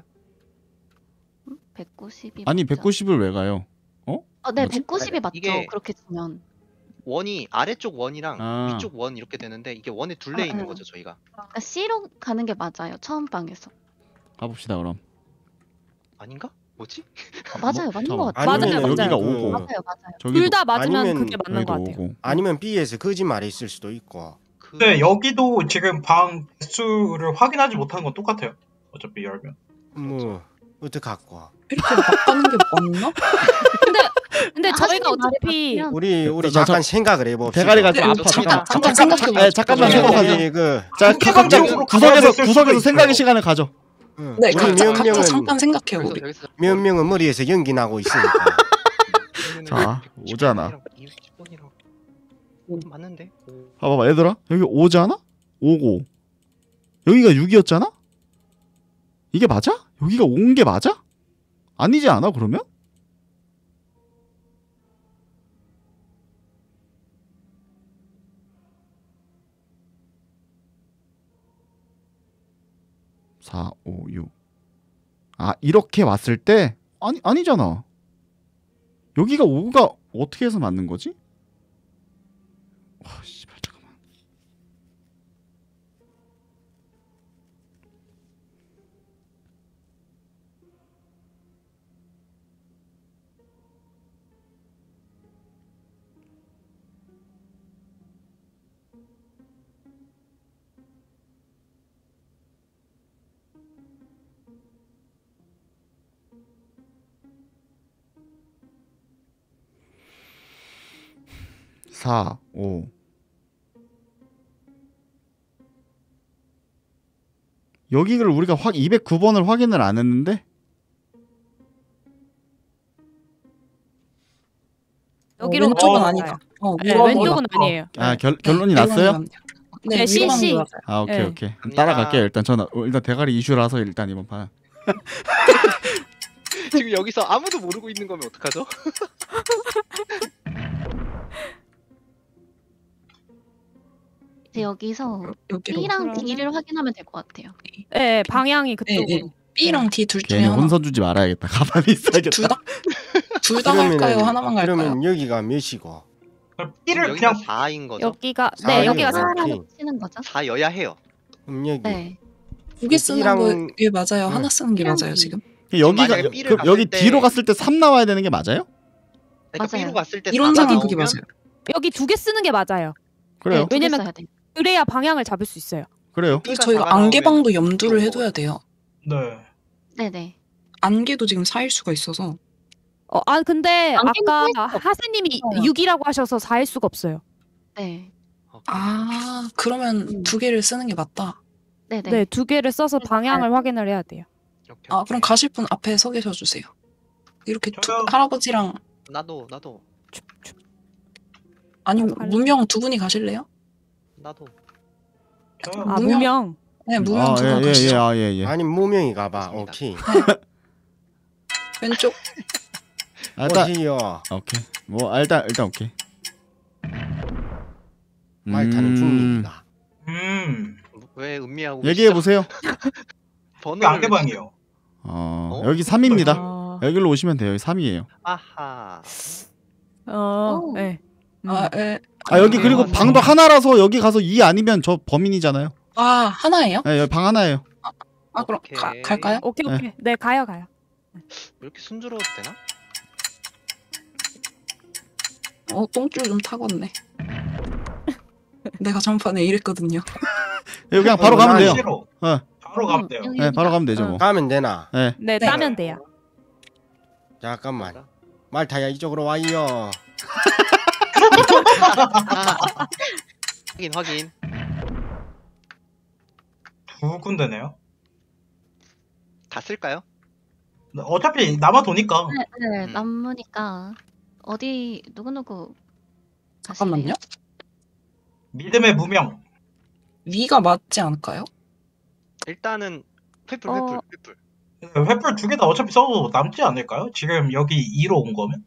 백구십이 아니 맞죠? 백구십을 왜 가요? 어, 네, 뭐지? 백구십이 맞죠. 이게- 그렇게 치면. 원이 아래쪽 원이랑 아. 위쪽 원 이렇게 되는데 이게 원에 둘레 아, 있는 아. 거죠 저희가. 그러니까 C로 가는 게 맞아요. 처음 방에서. 가봅시다 그럼. 아닌가? 뭐지? 어, 맞아요, 맞는 잠깐만. 것 같아요. 아니면 맞아요, 여기가 맞아요. 오고 맞아요, 맞아요. 저기도 둘 다 맞으면 아니면 그게 맞는 것 여기도 같아요. 오고. 아니면 B에서 거짓말이 있을 수도 있고. 그... 근데 여기도 지금 방 개수를 확인하지 못하는 건 똑같아요. 어차피 열면. 뭐 어떡하고. 이렇게 막 가는 게 맞나? 근데 근데 아, 저희가 하시는 말이 어차피 맞으면 우리 우리 저, 저, 잠깐 생각을 해봅시다. 대가리가 좀 네, 아파. 잠깐, 잠깐 잠깐 잠깐 생각해 네, 잠깐만 네, 생각하세요. 우리 그 자 그렇게 각자 방향으로 구석에서 가야 됐을 구석에서 수도 생각의 있어요. 시간을 가져. 응. 네, 우리 각자, 몇 각자 명은 잠깐 생각해요, 여기서 우리. 여기서 몇 명은 머리에서 연기 나고 있으니까. 자, 오잖아. 이백십 번이랑 맞는데? 오. 봐봐봐 얘들아 여기 오지 않아? 오고 여기가 육이었잖아? 이게 맞아? 여기가 온 게 맞아? 아니지 않아 그러면? 사, 오, 육. 아 이렇게 왔을 때 아니 아니잖아. 여기가 오가 어떻게 해서 맞는 거지? 와 씨발 잠깐만. 사, 오. 여기를 우리가 확 이백구 번을 확인을 안 했는데 여기로 왼쪽은 가는 아니다. 거예요. 어, 네, 위로 왼쪽은 가는 거. 아니에요. 아 결, 네, 결론이 위로 났어요? 가는 거. 네, 네, 위로 가는 C, 거 C. 맞아요. 아 오케이 네. 오케이 갑니다. 따라갈게요. 일단 저는 어, 일단 대가리 이슈라서 일단 이번 판 지금 여기서 아무도 모르고 있는 거면 어떡하죠? 이제 여기서 여기로. B랑 그러면- D를 확인하면 될 것 같아요. 네, 방향이 그쪽으로. 네, 네. B랑 D 둘 중에 괜히 하나. 혼선 주지 말아야겠다. 가만히 있어야겠다. 둘 다? 둘 다 갈까요? 하나만 갈까요? 그러면 여기가 몇이고? 그럼 B를 여기가 그냥 사인 거죠? 여기가 사예요. 네, 여기가 사. 사. 오케이. 치는 거죠? 사여야 해요. 그럼 여기. 네. 두 개 쓰는 B랑- 게 맞아요. 응. 하나 쓰는 게 B랑 맞아요 D. 지금. 여기가 만약에 B를 그, 갔을 여기 때- D로 갔을 때 삼 나와야 되는 게 맞아요? 그러니까 맞아요. B로 갔을 때 이론상은 사가 그게 나오면 맞아요. 여기 두 개 쓰는 게 맞아요. 그래요. 네, 두개 왜냐면 써야 돼. 그래야 방향을 잡을 수 있어요. 그래요. 그래서 B가 저희가 사가 안개방도 나오면 염두를 그런 해둬야 돼요. 네. 네네. 안개도 지금 사일 수가 있어서. 어, 아 근데 안개는 아까 살 수가 하세님이 없어요. 육이라고 하셔서 사일 수가 없어요. 네. 아 그러면 음. 두 개를 쓰는 게 맞다. 네네. 네, 두 개를 써서 방향을 확인을 해야 돼요. 오케이, 아 오케이. 그럼 가실 분 앞에 서 계셔 주세요. 이렇게 두, 저요. 할아버지랑 나도 나도 아니 나도 갈래. 무명 두 분이 가실래요? 나도 저요. 아 무명. 무명. 네 무명 아, 두 예, 분 예, 가시죠. 예, 아, 예, 예. 아니 무명이 가봐. 좋습니다. 오케이. 왼쪽 아, 일단 어디요? 오케이. 뭐 아, 일단 일단 오케이. 말타는 음, 중립이다. 음. 왜 음미하고 얘기해 계시죠? 보세요. 이게 번호를 안개방이요. 어, 어? 여기 삼입니다. 어, 여기로 오시면 돼요. 여기 삼이에요. 아하 어, 오. 네. 음. 아, 에, 아, 여기 아, 그리고 네. 방도 하나라서 여기 가서 이 아니면 저 범인이잖아요. 아 하나예요? 네, 여기 방 하나예요. 아 그럼 오케이. 가, 갈까요? 오케이 네. 오케이. 네, 가요 가요. 왜 이렇게 순조로워도 되나? 어 똥줄 좀 타겠네. 내가 전판에 이랬거든요. 여기 그냥 바로 어, 가면 난 돼요. 싫어. 어, 바로 가면 돼요. 여기, 네, 바로 가면 되죠 어. 뭐. 가면 되나? 네. 네, 네. 따면 돼요. 잠깐만. 말타야 이쪽으로 와요. 아, 확인 확인. 두 군데네요. 다 쓸까요? 어차피 남아 도니까. 네, 네. 음. 남으니까 어디 누구누구 잠깐만요. 믿음의 무명. 위가 맞지 않을까요? 일단은 횃불 어. 횃불 횃불. 횃불 두 개 다 어차피 써도 남지 않을까요? 지금 여기 이로 온 거면?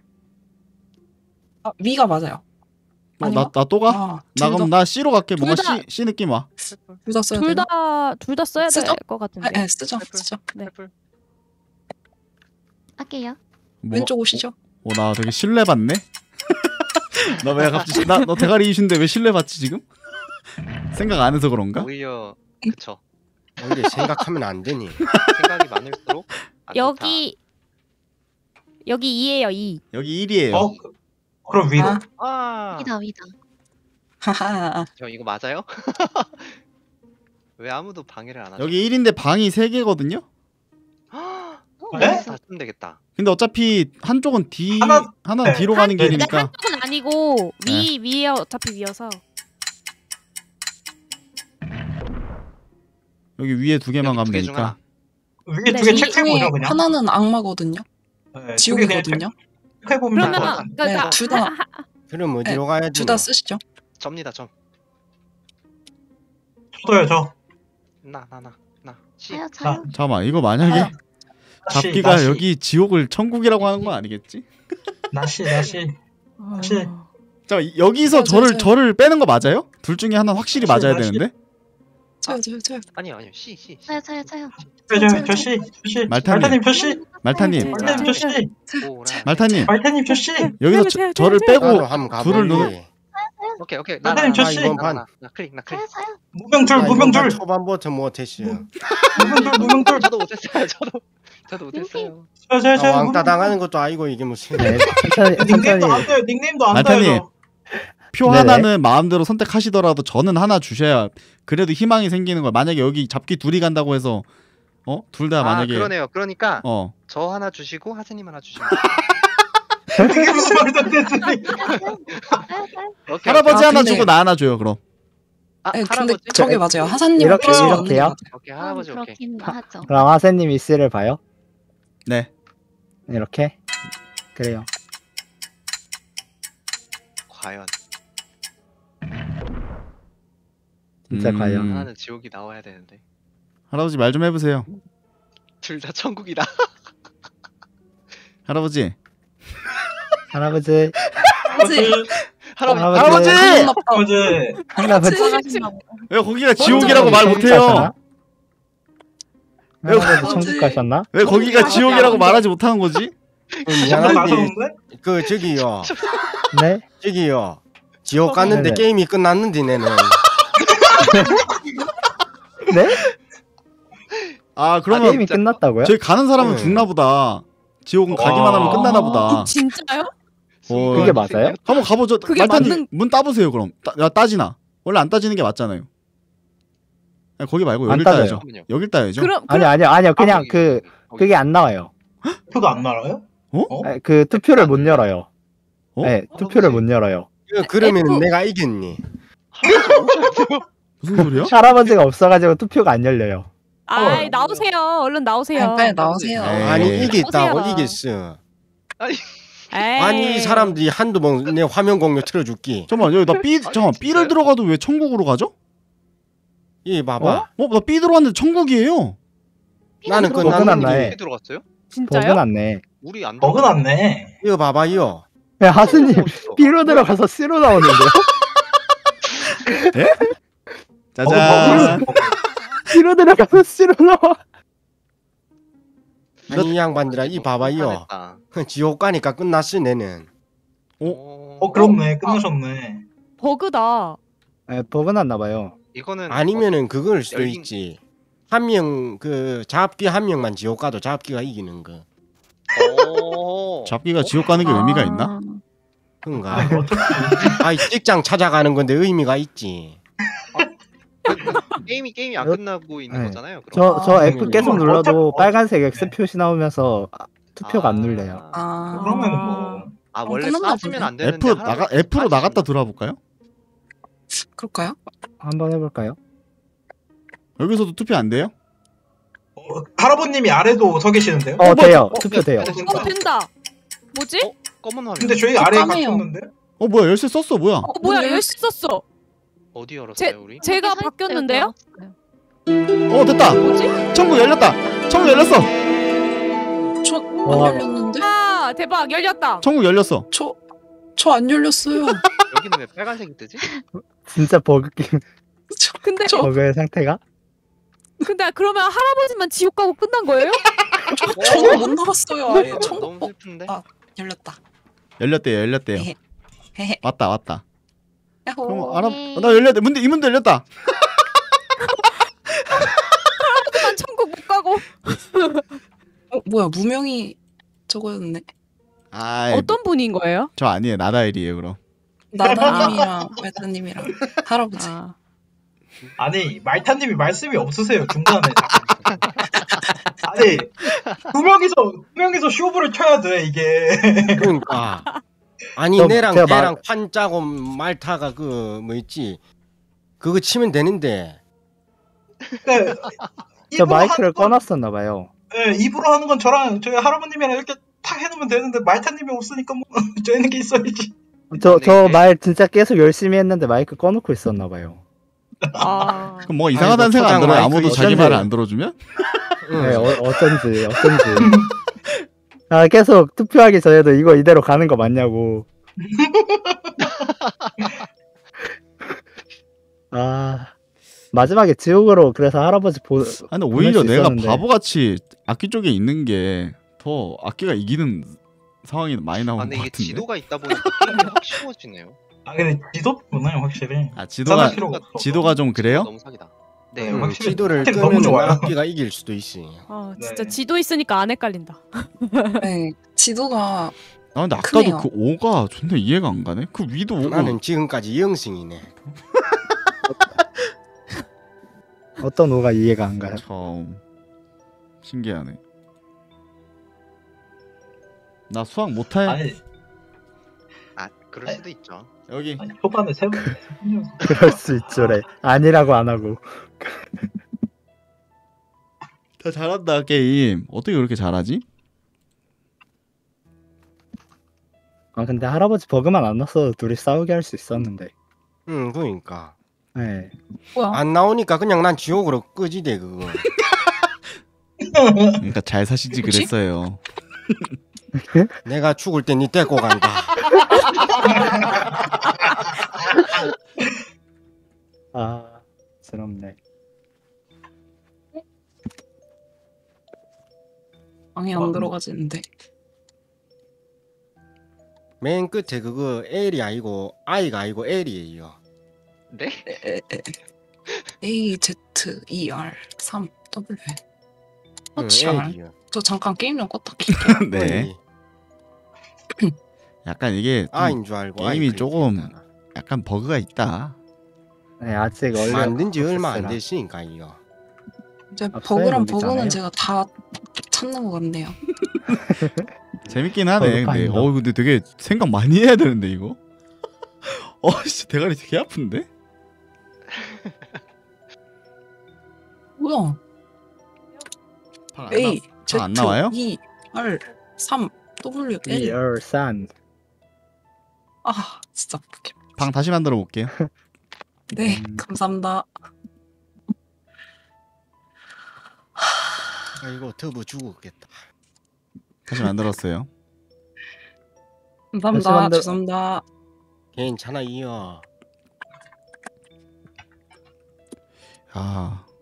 아 위가 맞아요. 어, 아니요? 나 나 또 가? 아, 나 그럼 나 C로 갈게. 뭔가 둘 다- C C 느낌 와. 둘 다 써야 둘 돼요? 다 둘 다 써야 될 쓰죠? 것 네, 같은데. 네, 쓰죠, 횃불 쓰죠. 네. 횃불. 할게요. 뭐, 왼쪽 오시죠. 어, 나 되게 신뢰 받네. 나 왜 갑자기 나 너 대가리 이슈인데 왜 신뢰 받지 지금? 생각 안 해서 그런가? 오히려 그쵸. 오히려 생각하면 안 되니. 생각이 많을수록 안 좋다. 여기 여기 이예요 이. 여기 일이에요. 어? 그- 그럼 위로. 아, 아, 위다 위다. 하하. 저 이거 맞아요? 왜 아무도 방해를 안 하죠? 여기 일인데 방이 세 개거든요. 어, 네? 알겠어. 다 쓰면 되겠다. 근데 어차피 한쪽은 D 하나- 하나 는 네. D로 가는 네. 근데 길이니까 한쪽은 아니고 위 위에 어차피 위여서. 여기 위에 두 개만 여기 가면 두개중 되니까. 위에 네, 두 개 이 체크해보죠 그냥. 하나는 악마거든요. 네, 지옥이거든요. 체크해보면 될것 그러면 같은데. 그러니까 네, 둘 다, 그럼 어디로 가야 둘 다 되나? 쓰시죠. 접니다 점. 저도요 저. 나 나 나 나. 시. 차요 차요. 잠깐만 이거 만약에 아, 나시, 잡기가 나시, 여기 지옥을 천국이라고 하는 건 아니겠지? 나시 나시. 사실- 자 여기서 맞아요, 저를 맞아요. 저를 빼는 거 맞아요? 둘 중에 하나 확실히 사실, 맞아야 사실. 되는데 저요, 저요, 저요. 아니요 아니요 시 시. 시. 차요 차요 차요. 저, 저씨 저씨 말타님. 말타님 저씨 말타님. 말타님 저씨 오라. 말타님 말타님 저씨 여기서 태워, 저, 태워, 저를 태워, 빼고 나도 한번 둘을 가보니. 누르- 오케이 오케이. 선생님, 저 나, 씨. 나, 나, 나, 나 클릭 나 클릭. 차요 차요. 무명 둘 나 무명 이번 판 둘 초반부터 못했어요. 무명 둘 무명 둘. 저도 못했어요. 저도 저도 못했어요. 아, 저저저 왕따 당하는 것도 아니고 이게 무슨? 네, 천천히 닉네임도 안 천천히 돼요. 닉네임도 안 말타님. 돼요. 표 네네. 하나는 마음대로 선택하시더라도 저는 하나 주셔야 그래도 희망이 생기는 거예요. 만약에 여기 잡기 둘이 간다고 해서 어? 둘 다 아 만약에 그러네요. 그러니까 어 저 하나 주시고 하세님 하나 주시면. 이게 무슨 말도 안 되는 소리. 차요 차요. 오케이, 할아버지 아, 하나 근데- 주고 나 하나 줘요 그럼. 아, 네, 근데 할아버지. 저게 맞아요. 하사님 이렇게, 필수 이렇게요? 맞는 것 같아요. 오케이 할아버지 음, 오케이. 그렇긴 하죠. 그럼 하세님이 C를 봐요? 네. 이렇게? 그래요. 과연 진짜 음, 과연. 하나는 지옥이 나와야 되는데 할아버지 말 좀 해보세요. 둘 다 천국이다. 할아버지. 할아버지. 할아버지. 할아버지. 할아버지! 기분 나빠. 아버지. 할아버지. 왜 거기가 지옥이라고 말 못해요? 할아버지 천국 가셨나? 왜 거기가 지옥이라고 말하지 못하는 거지? 잠깐 미안한데 나섰는데? 그 저기요 네? 저기요 지옥 갔는데 네네. 게임이 끝났는데 내는 네? 아 아, 그러면 게임이 끝났다고요? 저희 가는 사람은 네. 죽나 보다. 지옥은 가기만 와. 하면 끝나나 보다. 진짜요? 어, 그게 맞아요? 한번 가보죠. 그게 말타님 맞는- 문 따보세요 그럼. 따, 야, 따지나? 원래 안 따지는 게 맞잖아요. 아니, 거기 말고 안 여길 따져요. 따야죠. 여길 따야죠. 그럼 아니 그럼 아니요 아니요 그냥 거기, 그 거기. 그게 안 나와요. 표가 안 나와요? 어? 네, 그 투표를 못 열어요. 어? 네 투표를 못 열어요. 이거 그러면 F. 내가 이겼니? 무슨 소리야? 할아버지가 없어가지고 투표가 안 열려요. 아이 나오세요. 얼른 나오세요. 네, 빨리 나오세요. 에이. 아니 이겼다고 나오세요. 이겼어. 에이. 아니 이 사람들이 한두 번 내 화면 공유 틀어줄기. 잠깐만 여기 나 B 잠깐 B를 진짜요? 들어가도 왜 천국으로 가죠? 이 봐봐. 어? 나 B 들어갔는데 천국이에요. 나는 버그 끝났는데 났나요? 어떻게 들어갔어요? 진짜요? 버그 났네. 우리 안 버그 들어갔는데. 났네. 이거 봐봐요. 네, 하스님 어딨어? B로 들어가서 C로 나오는데요? 짜잔. B로 들어가서 C로 나와. 아니 이 양반들아 이 봐봐요. 잘했다. 지옥 가니까 끝났어 내는. 어, 어 그렇네. 끝나셨네. 버그다. 네, 버그 났나봐요. 이거는 아니면은 그걸 수도 열린- 있지. 한 명 그 잡기 한 명만 지옥 가도 잡기가 이기는 거. 어... 잡기가 지옥 가는 게 의미가 있나? 그런가? 아니, 어차피 아이 직장 찾아가는 건데 의미가 있지. 게임이 게임이 안 어? 끝나고 있는 네. 거잖아요. 그럼. 저, 저 아, F 계속 이건 눌러도 어차피- 빨간색 네. X 표시 나오면서 아, 투표가 안 눌려요. 아, 그러면 뭐 아 어, 원래 끝났나 따지면 보네. 안 되는데 F 나가 F로 나갔다 들어볼까요? 그럴까요? 한번 해볼까요? 여기서도 투표 안 돼요? 어, 할아버님이 아래도 서 계시는데요? 어, 돼요. 어, 투표 돼요. 네, 어 된다. 뭐지? 어? 검은 화면. 근데 저희 아래에 까매요. 갇혔는데? 어 뭐야 열쇠 썼어 뭐야? 어 뭐야 근데- 열쇠 썼어. 어디 열었어요 제- 우리? 제가 여기 서 바뀌었는데요? 있어요. 어 됐다. 뭐지? 천국 열렸다. 천국 열렸어. 저 안 와. 열렸는데? 아 대박 열렸다. 천국 열렸어. 저 저 안 열렸어요. 여기는 왜 빨간색이 뜨지? 진짜 버그 게임, 저, 근데 저, 버그의 상태가? 근데 그러면 할아버지만 지옥 가고 끝난 거예요? 저, 저는 못 나갔어요. 아예 너무 천국 어, 슬픈데. 아. 열렸다. 열렸대요 열렸대요. 헤헤. 헤헤. 왔다 왔다. 야호. 그럼 알아? 어, 나 열렸대. 문이 문도 열렸다. 난 천국 못 가고. 어, 뭐야 무명이 저거였네. 아 어떤 분인 거예요? 저 아니에요 나다일이에요 그럼. 나다님이랑 말타님이랑 할아버지. 아. 아니 말타님이 말씀이 없으세요 중간에. 아니 두 명이서 두 명이서 쇼부를 쳐야 돼 이게. 그러니까 아니 저- 내랑 제가 걔랑 말- 판짜고 말타가 그 뭐 있지 그거 치면 되는데 네, 저 입으로 마이크를 하는 건- 꺼놨었나봐요. 네, 입으로 하는 건 저랑 저희 할아버님이랑 이렇게 탁 해놓으면 되는데 말타님이 없으니까 뭐 저희는 게 있어야지. 저, 근데 저 이게- 말 진짜 계속 열심히 했는데 마이크 꺼놓고 있었나봐요. 아. 그럼 뭐 이상하다는 아이고, 생각 안 초장 들어요? 마이크 아무도 자기 어쩐지. 말을 안 들어주면? 응. 네, 어, 어쩐지, 어쩐지. 아, 계속 투표하기 전에도 이거 이대로 가는 거 맞냐고. 아, 마지막에 지옥으로 그래서 할아버지 보, 아, 근데 보낼 오히려 수 내가 있었는데. 바보같이 악기 쪽에 있는 게 더 악기가 이기는 상황이 많이 나오는 아 근데 것 이게 같은데. 지도가 있다 보니까 게임이 확 쉬워지네요. 아 근데 지도구나 확실히. 아 지도가 필요가 없어. 지도가 좀 그래요? 너무 사기다. 네, 네. 응, 확실히 지도를 확실히 너무 끄면 좋아요. 악기가 이길 수도 있지. 아 네. 진짜 지도 있으니까 안 헷갈린다. 네. 지도가 아 근데 아까도 크네요. 그 오가 존나 이해가 안 가네. 그 위도 오고. 나는 지금까지 영승이네. 어떤 오가 이해가 안 가요. 참 신기하네. 나 수학 못해. 아니 아 그럴 수도 있죠. 여기 아니 초반에 세 번. 세 번이어서. 그럴 수 있죠래. 아니라고 안 하고. 다 잘한다 게임. 어떻게 그렇게 잘하지? 아, 근데 할아버지 버그만 안 났어도 둘이 싸우게 할 수 있었는데. 응, 그러니까 네. 뭐야? 안 나오니까 그냥 난 지옥으로 끄지대 그거. 그러니까 잘 사시지 뭐지? 그랬어요. 내가 죽을 때 니 데리고 간다. 아, 스럽네. 방에 어, 안 들어가지는데. 맨 끝에 그거 L이 아니고 I가 아니고 L이에요. 네? 에, 에, 에. A Z E R 삼 W. 응, 터치 안. L이요. 저 잠깐 게임 좀 껐다 킬게요. 네. 약간 이게 좀 I인 줄 알고 게임이 I 조금 클릭했다가. 약간 버그가 있다. 네, 아직 얼려 만든 지 얼마 안 없었으라. 됐으니까요. 이제 아, 버그란 프레임이잖아요. 버그는 제가 다 찾는 것 같네요. 재밌긴 하네. 버그 근데 파인더. 어 근데 되게 생각 많이 해야 되는데 이거. 어씨 대가리 되게 아픈데? 뭐야? 방안 A Z 안 나와요? E R 삼 W L. 이얼산. 아 진짜 포켓. 방 다시 만들어 볼게요. 네 음. 감사합니다. 아이고 더부 죽었겠다. 다시 만들었어요. 감사합니다. 다시 만들- 죄송합니다. 괜찮아요. 아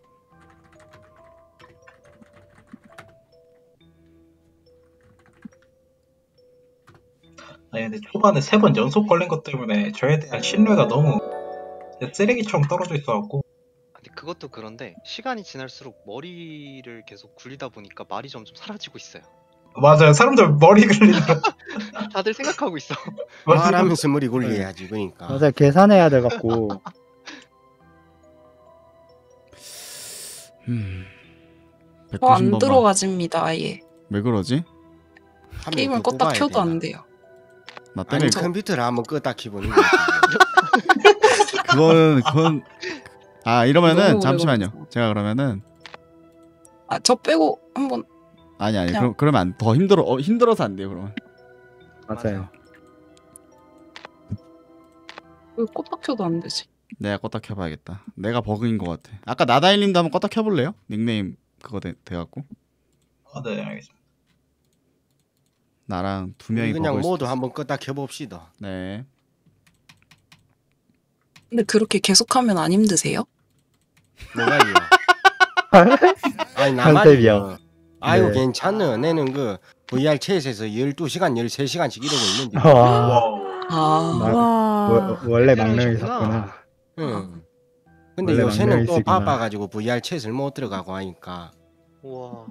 아니 근데 초반에 세 번 연속 걸린 것 때문에 저에 대한 신뢰가 너무 쓰레기처럼 떨어져 있어갖고 근데 그것도 그런데 시간이 지날수록 머리를 계속 굴리다 보니까 말이 점점 사라지고 있어요. 맞아요. 사람들 머리 굴리느라 다들 생각하고 있어. 말하면서 머리 굴려야지 그러니까. 맞아, 계산해야 돼 갖고. 음. 저 백구십 안 번만. 들어가집니다 아예. 왜 그러지? 한번 게임을 더 껐다 뽑아야 켜도 되나? 안 돼요. 나 아니 때문에 저- 컴퓨터를 한번 껐다 켜보는 거지. 그거는 그건 아 이러면은 너무 잠시만요. 오래 제가 그러면은 아 저 빼고 한번 아니 아니 그냥- 그럼 그러면 안, 더 힘들어 어, 힘들어서 안 돼요 그러면. 맞아요. 왜 껐다 켜도 안 되지? 내가 껐다 켜봐야겠다. 내가 버그인 것 같아. 아까 나다일님도 한번 껐다 켜볼래요? 닉네임 그거 돼, 돼갖고 아, 네 알겠습니다. 나랑 두 우리 명이 그냥 버그일 모두 수도 한번 껐다 켜봅시다. 있어. 네. 근데 그렇게 계속하면 안 힘드세요? 뭐가요? 아니 나 컨셉이요. 말이요. 아유 네. 괜찮아. 내는 그 브이알 챗에서 열두 시간, 열세 시간씩 이러고 있는데. 와, 와우. 아 마- 와. 워- 원래 그냥 망령이셨구나. 응. 근데 원래 요새는 또 망령이시구나. 바빠가지고 브이알 챗을 못 들어가고 하니까 우와.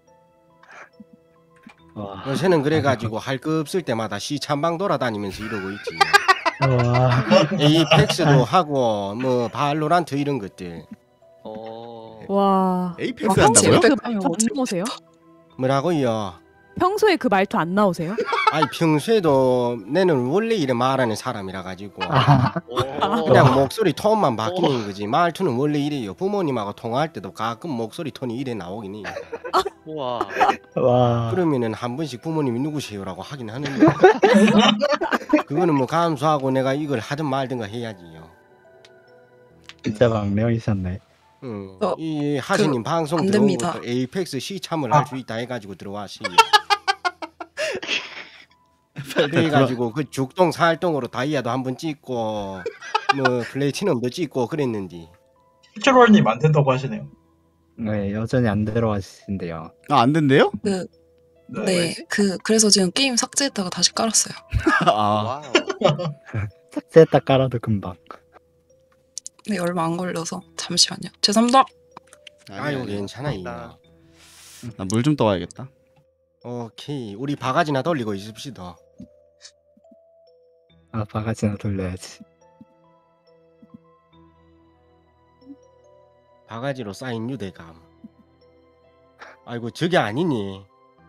와, 요새는 그래가지고 할 거 없을 때마다 시참방 돌아다니면서 이러고 있지. 와, 에이펙스도 하고 뭐 발로란트 이런 것들. 어. 와. 에이펙스 아, 한다고요? 재밌다. 그 말투 안 나오세요? 뭐라고요? 평소에 그 말투 안 나오세요? 아니 평소에도 내는 원래 이래 말하는 사람이라 가지고 아, 그냥 목소리 톤만 바뀌는 거지 말투는 원래 이래요. 부모님하고 통화할 때도 가끔 목소리 톤이 이래 나오긴 해요. 우와. 와, 그러면은 한 번씩 부모님이 누구세요라고 하긴 하는데 그거는 뭐 감수하고 내가 이걸 하든 말든가 해야지요. 진짜 망령이셨네. 응. 어, 이 하시님 방송 안 들어온 됩니다. 것도 에이펙스 시참을 할 수 있다 해가지고 들어와시. 그래가지고 그 죽동 살동으로 다이아도 한번 찍고 뭐 플래티넘도 찍고 그랬는데 실제로님 안 된다고 하시네요. 네, 여전히 안 들어가신대요. 아 안 된대요? 그 네. 네, 그 그래서 지금 게임 삭제했다가 다시 깔았어요. 아 와우. 삭제했다 깔아도 금방. 네, 얼마 안 걸려서 잠시만요. 죄송합니다. 아유 괜찮아요. 나 물 좀 떠와야겠다. 오케이 우리 바가지나 돌리고 있읍시다. 아, 바가지나 돌려야지. 바가지로 쌓인 유대감. 아이고 저게 아니니.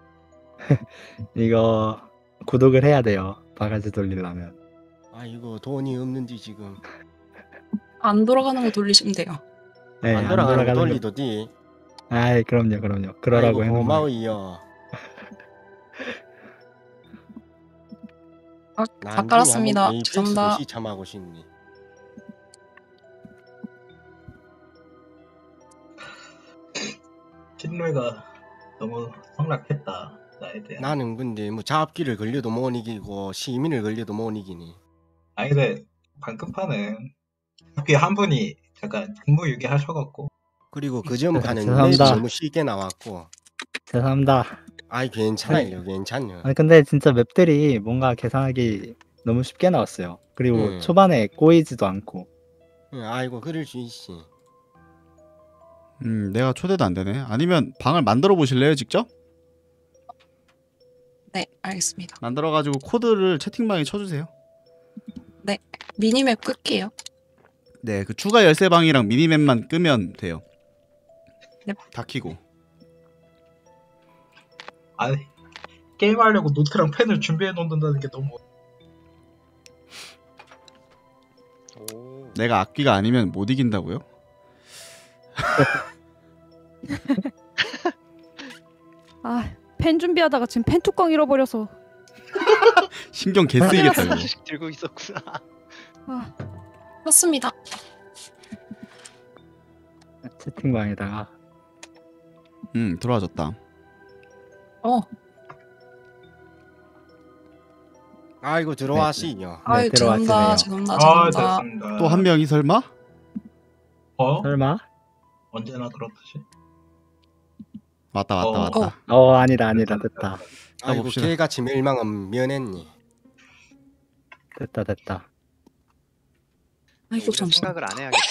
이거 구독을 해야 돼요. 바가지 돌리려면. 아이고 돈이 없는지 지금 안 돌아가는 거 돌리시면 돼요. 네, 안 돌아가는 거 거. 돌리더니. 아이, 그럼요, 그럼요. 그러라고 아이고 해놓은 거. 고마워요. 아, 다 나중에 깔았습니다. 한번 에이펙스도 죄송합니다. 시참하고 싶니. 신뢰가 너무 성락했다. 네. 거에 대한. 나는 근데 뭐 잡기를 걸려도 못 이기고 시민을 걸려도 못 이기니. 아니 근데 방금 판은 어차피 한 분이 잠깐 직무유기 하셔갖고 그리고 그 전판은 맵이 죄송합니다. 너무 쉽게 나왔고. 죄송합니다. 아이 괜찮아요, 괜찮요. 아니 근데 진짜 맵들이 뭔가 계산하기 너무 쉽게 나왔어요. 그리고 음. 초반에 꼬이지도 않고. 응, 아이고 그럴 수 있지. 음, 내가 초대도 안 되네. 아니면 방을 만들어 보실래요, 직접? 네, 알겠습니다. 만들어 가지고 코드를 채팅방에 쳐 주세요. 미니맵 끌게요. 네, 그 추가 열쇠방이랑 미니맵만 끄면 돼요. 네. 다 키고. 아니 게임하려고 노트랑 펜을 준비해 놓는다는 게 너무 오. 내가 악귀가 아니면 못 이긴다고요? 아, 펜 준비하다가 지금 펜 뚜껑 잃어버려서. 신경 개 쓰이겠다 이거. 주식 들고 있었구나. 아, 그렇습니다. 채팅방에다가. 음, 들어와졌다. 어, 아이고 들어왔시요. 아유, 들어왔으네요. 죄송합니다. 죄송합니다. 아 죄송합니다. 됐습니다. 또 한 명이 설마? 어? 설마? 언제나 그렇듯이. 맞다 맞다 어. 맞다. 어 아니다 아니다 됐다. 아이고 봅시다. 개같이 멸망은 면했니. 됐다 됐다. 아이고, 우리가 잠시만. 생각을 안 해야겠다.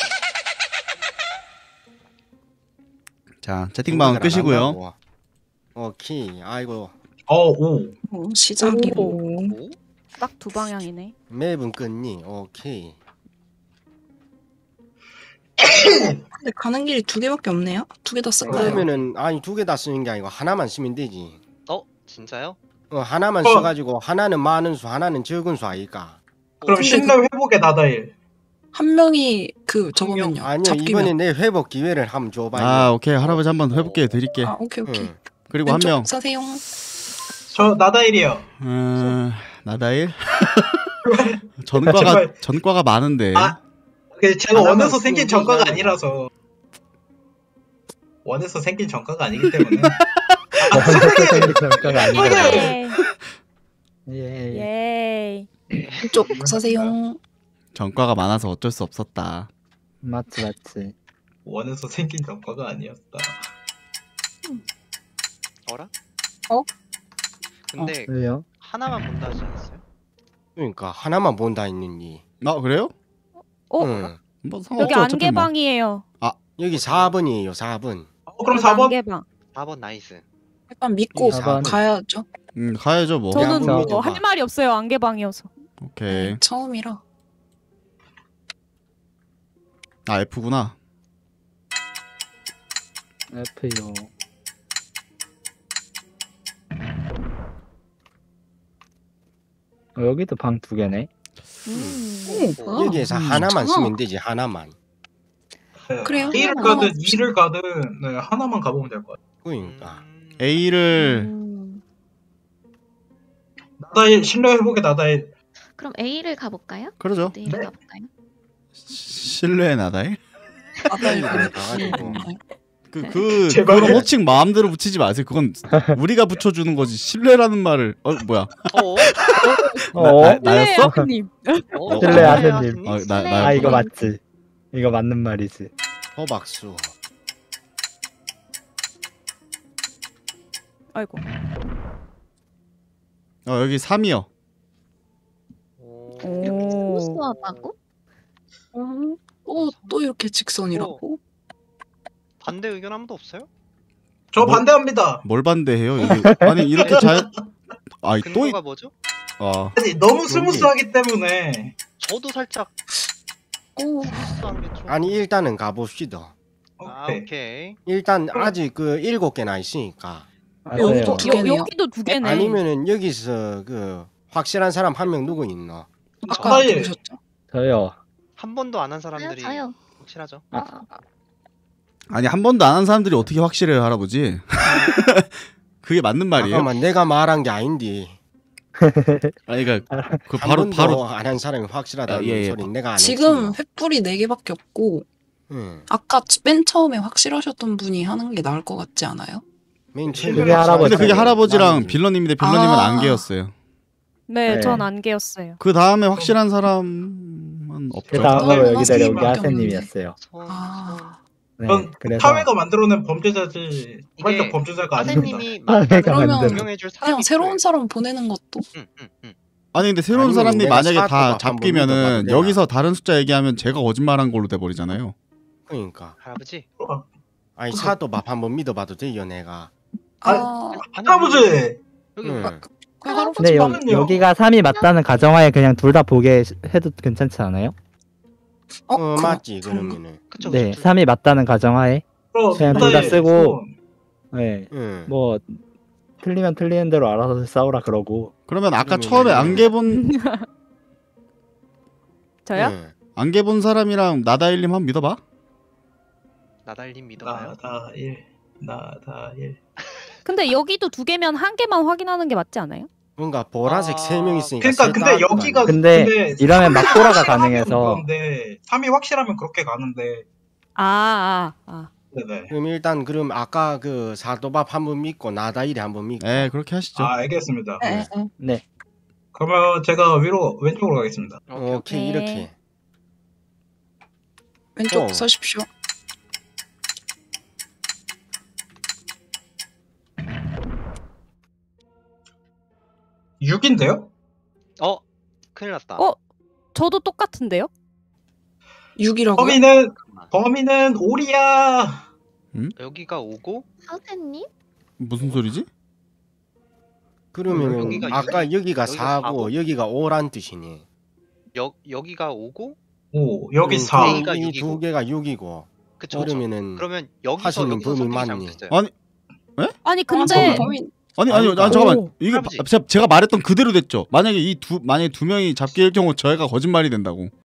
자, 채팅방은 생각을 안 끄시고요. 한다고. 오케이. 아이고 어 오. 어, 시작이고. 오? 딱 두 방향이네. 맵은 껐니? 오케이. 근데 가는 길이 두 개밖에 없네요. 두 개 다 쓸까요? 그러면은 아니 두 개 다 쓰는 게 아니고 하나만 쓰면 되지. 어? 진짜요? 어, 하나만 어. 써가지고 하나는 많은 수, 하나는 적은 수 아닐까? 그럼 근데 신뢰 회복의 나다일. 한 명이 그 저거면요. 아니요 잡기면. 이번에 내 회복 기회를 한번 줘봐요. 아, 오케이. 할아버지 한번 회복기회 드릴게. 아, 오케이, 오케이. 응. 그리고 한 왼쪽 명. 사세요. 저 나다일이요. 음, 나다일. 전과가 제발. 전과가 많은데. 아. 그 제가 하나만 원에서 생긴 쓰면 전과가 되잖아요. 아니라서. 원에서 생긴 전과가 아니기 때문에. 전과가 아니다. 예. 예. 예. 왼쪽 사세요. 전과가 많아서 어쩔 수 없었다. 맞지 맞지. 원에서 생긴 전과가 아니었다. 어라? 어? 근데 왜요? 하나만 본다 하지 않았어요? 그러니까 하나만 본다 했는지. 아, 그래요? 어, 응. 뭐 여기 상관없죠, 어차피 뭐. 안개방이에요. 여기 사 번이에요. 사 번. 어, 그럼 사 번? 안개방. 사 번 나이스. 일단 믿고 사 번. 가야죠. 음, 가야죠, 뭐. 저는 한번 뭐 믿어봐. 할 말이 없어요. 안개방이어서. 오케이. 처음이라. 아, F구나. F요. 어, 여기도 방 두 개네. 음. 오, 뭐야? 여기에서 음, 하나만 괜찮아. 쓰면 되지. 하나만. 네. 그래요? A를 하나만 가든 봅시다. E를 가든 네, 하나만 가보면 될 것 같아요. 그러니까. 음... A를 음. 나다일 신뢰 회복의 나다일. 그럼 A를 가볼까요? 그러죠. A를 네. 가볼까요? 신뢰의 나다일. 아들 가가지고. 그, 그, 제발. 그런 호칭 마음대로 붙이지 마세요. 그건 우리가 붙여주는 거지. 신뢰라는 말을. 어, 뭐야? 어? 어? 나, 나, 나였어? 님. 어? 실례 아드님. 어, 나, 실례. 나, 아 이거 맞지. 이거 맞는 말이지. 호박수. 아이고. 어, 여기 삼이요. 이렇게 오. 스무스하다고? 어, 또 이렇게 직선이라고? 반대 의견 아무도 없어요? 저 뭐? 반대합니다. 뭘 반대해요? 여기. 아니, 이렇게 잘. 아이, 또. 이- 근거가 뭐죠? 아, 아니 너무 스무스하기 때문에. 저도 살짝 오, 스무스한 게 좀... 아니 일단은 가봅시다. 아 오케이. 오케이. 일단 아직 그 일곱 개나 있으니까. 맞아요. 여기도 두 여, 개네요. 여기도 두 개네. 아니면은 여기서 그 확실한 사람 한 명 누구 있나? 아까 나다일. 누구셨죠? 저요. 한 번도 안 한 저요, 사람들이 저요. 확실하죠. 아, 아니, 한 번도 안 한 사람들이 어떻게 확실해요, 할아버지? 그게 맞는 말이에요? 잠깐만 내가 말한 게 아닌데. 아니, 그러니까 그 한 바로 번도 바로 안 한 사람이 확실하다는 아, 예, 예. 소리 내가 안 지금 했지. 횃불이 네 개밖에 없고 응. 아까 맨 처음에 확실하셨던 분이 하는 게 나을 것 같지 않아요? 맨 그게 처음에 할아버지. 근데 그게 나는 할아버지랑 이제 빌런님인데 빌런님은 아. 안개였어요. 네, 네. 전 안개였어요. 그 다음에 확실한 사람은 없죠. 그 다음으로 저는 여기 내려온 게 하세님밖에 하세님이었어요. 선, 선. 아, 네, 전 그래서 사회가 만들어낸 범죄자지 우발적 이게 범죄자가 아닙니다. 하세님이 아, 맞다는 그러면 걸 만들어. 증명해줄 사람이 그냥 새로운 필요해요. 사람 보내는 것도. 응, 응, 응. 아니 근데 새로운 아니면 사람들이 내가 만약에 사또가 다 한번 잡히면은 믿어봐도 되나? 여기서 다른 숫자 얘기하면 제가 거짓말한 걸로 돼버리잖아요. 그러니까 할아버지. 아니 사또밥 한번 믿어봐도 돼요 내가. 아, 아니, 할아버지 여기 응. 아, 그 할아버지 근데 여, 잠깐만요. 여기가 삼이 맞다는 가정하에 그냥 둘 다 보게 시- 해도 괜찮지 않아요? 어, 그- 맞지 그런가? 그러면은. 그쵸, 네, 그쵸. 삼이 맞다는 가정하에 그럼 그냥 둘 둘 다 다 쓰고 네, 응. 뭐 틀리면 틀리는 대로 알아서 싸우라 그러고 그러면 아까 그러면은- 처음에 안개 본 저요? 응. 안개 본 사람이랑 나다일님 한번 믿어봐. 나달님 믿어봐요. 나다일 나다일 근데 여기도 두 개면 한 개만 확인하는 게 맞지 않아요? 뭔가 보라색 아, 세 명 있으니까. 그러니까 셋 근데 다 여기가 근데 근데 이러면 막고라가 확실하면 가능해서 그런데 삼이 확실하면 그렇게 가는데 아, 아, 아. 네네 그럼 일단 그럼 아까 그 사또밥 한번 믿고 나다일이 한번 믿고. 네 그렇게 하시죠. 아 알겠습니다. 에, 에, 에. 네, 그러면 제가 위로 왼쪽으로 가겠습니다. 오케이, 오케이 네. 이렇게. 왼쪽 어. 서십시오. 육인데요? 어, 큰일 났다. 어? 저도 똑같은데요? 육이라고요? 범인은 잠깐만. 범인은 오리야. 여기가 오고 선생님? 무슨 소리지? 그러면은 여기가 아까 여기가 여기가 사고 사고. 여기가 오란 뜻이니. 여 여기가 오고 오 여기 음, 사. A가 이 육이고. 두 개가 육이고. 그쵸, 그쵸. 그러면은 그러면 여기서 하시는 여기서 분이 선택이 맞니? 잘못됐어요. 아니 아니 아, 근데 저는 범인. 아니 아니 아니, 아니 잠깐만 오. 이게 할아버지. 제가, 제가 말했던 그대로 됐죠. 만약에 이 두 만약에 두 명이 잡기일 경우 저희가 거짓말이 된다고.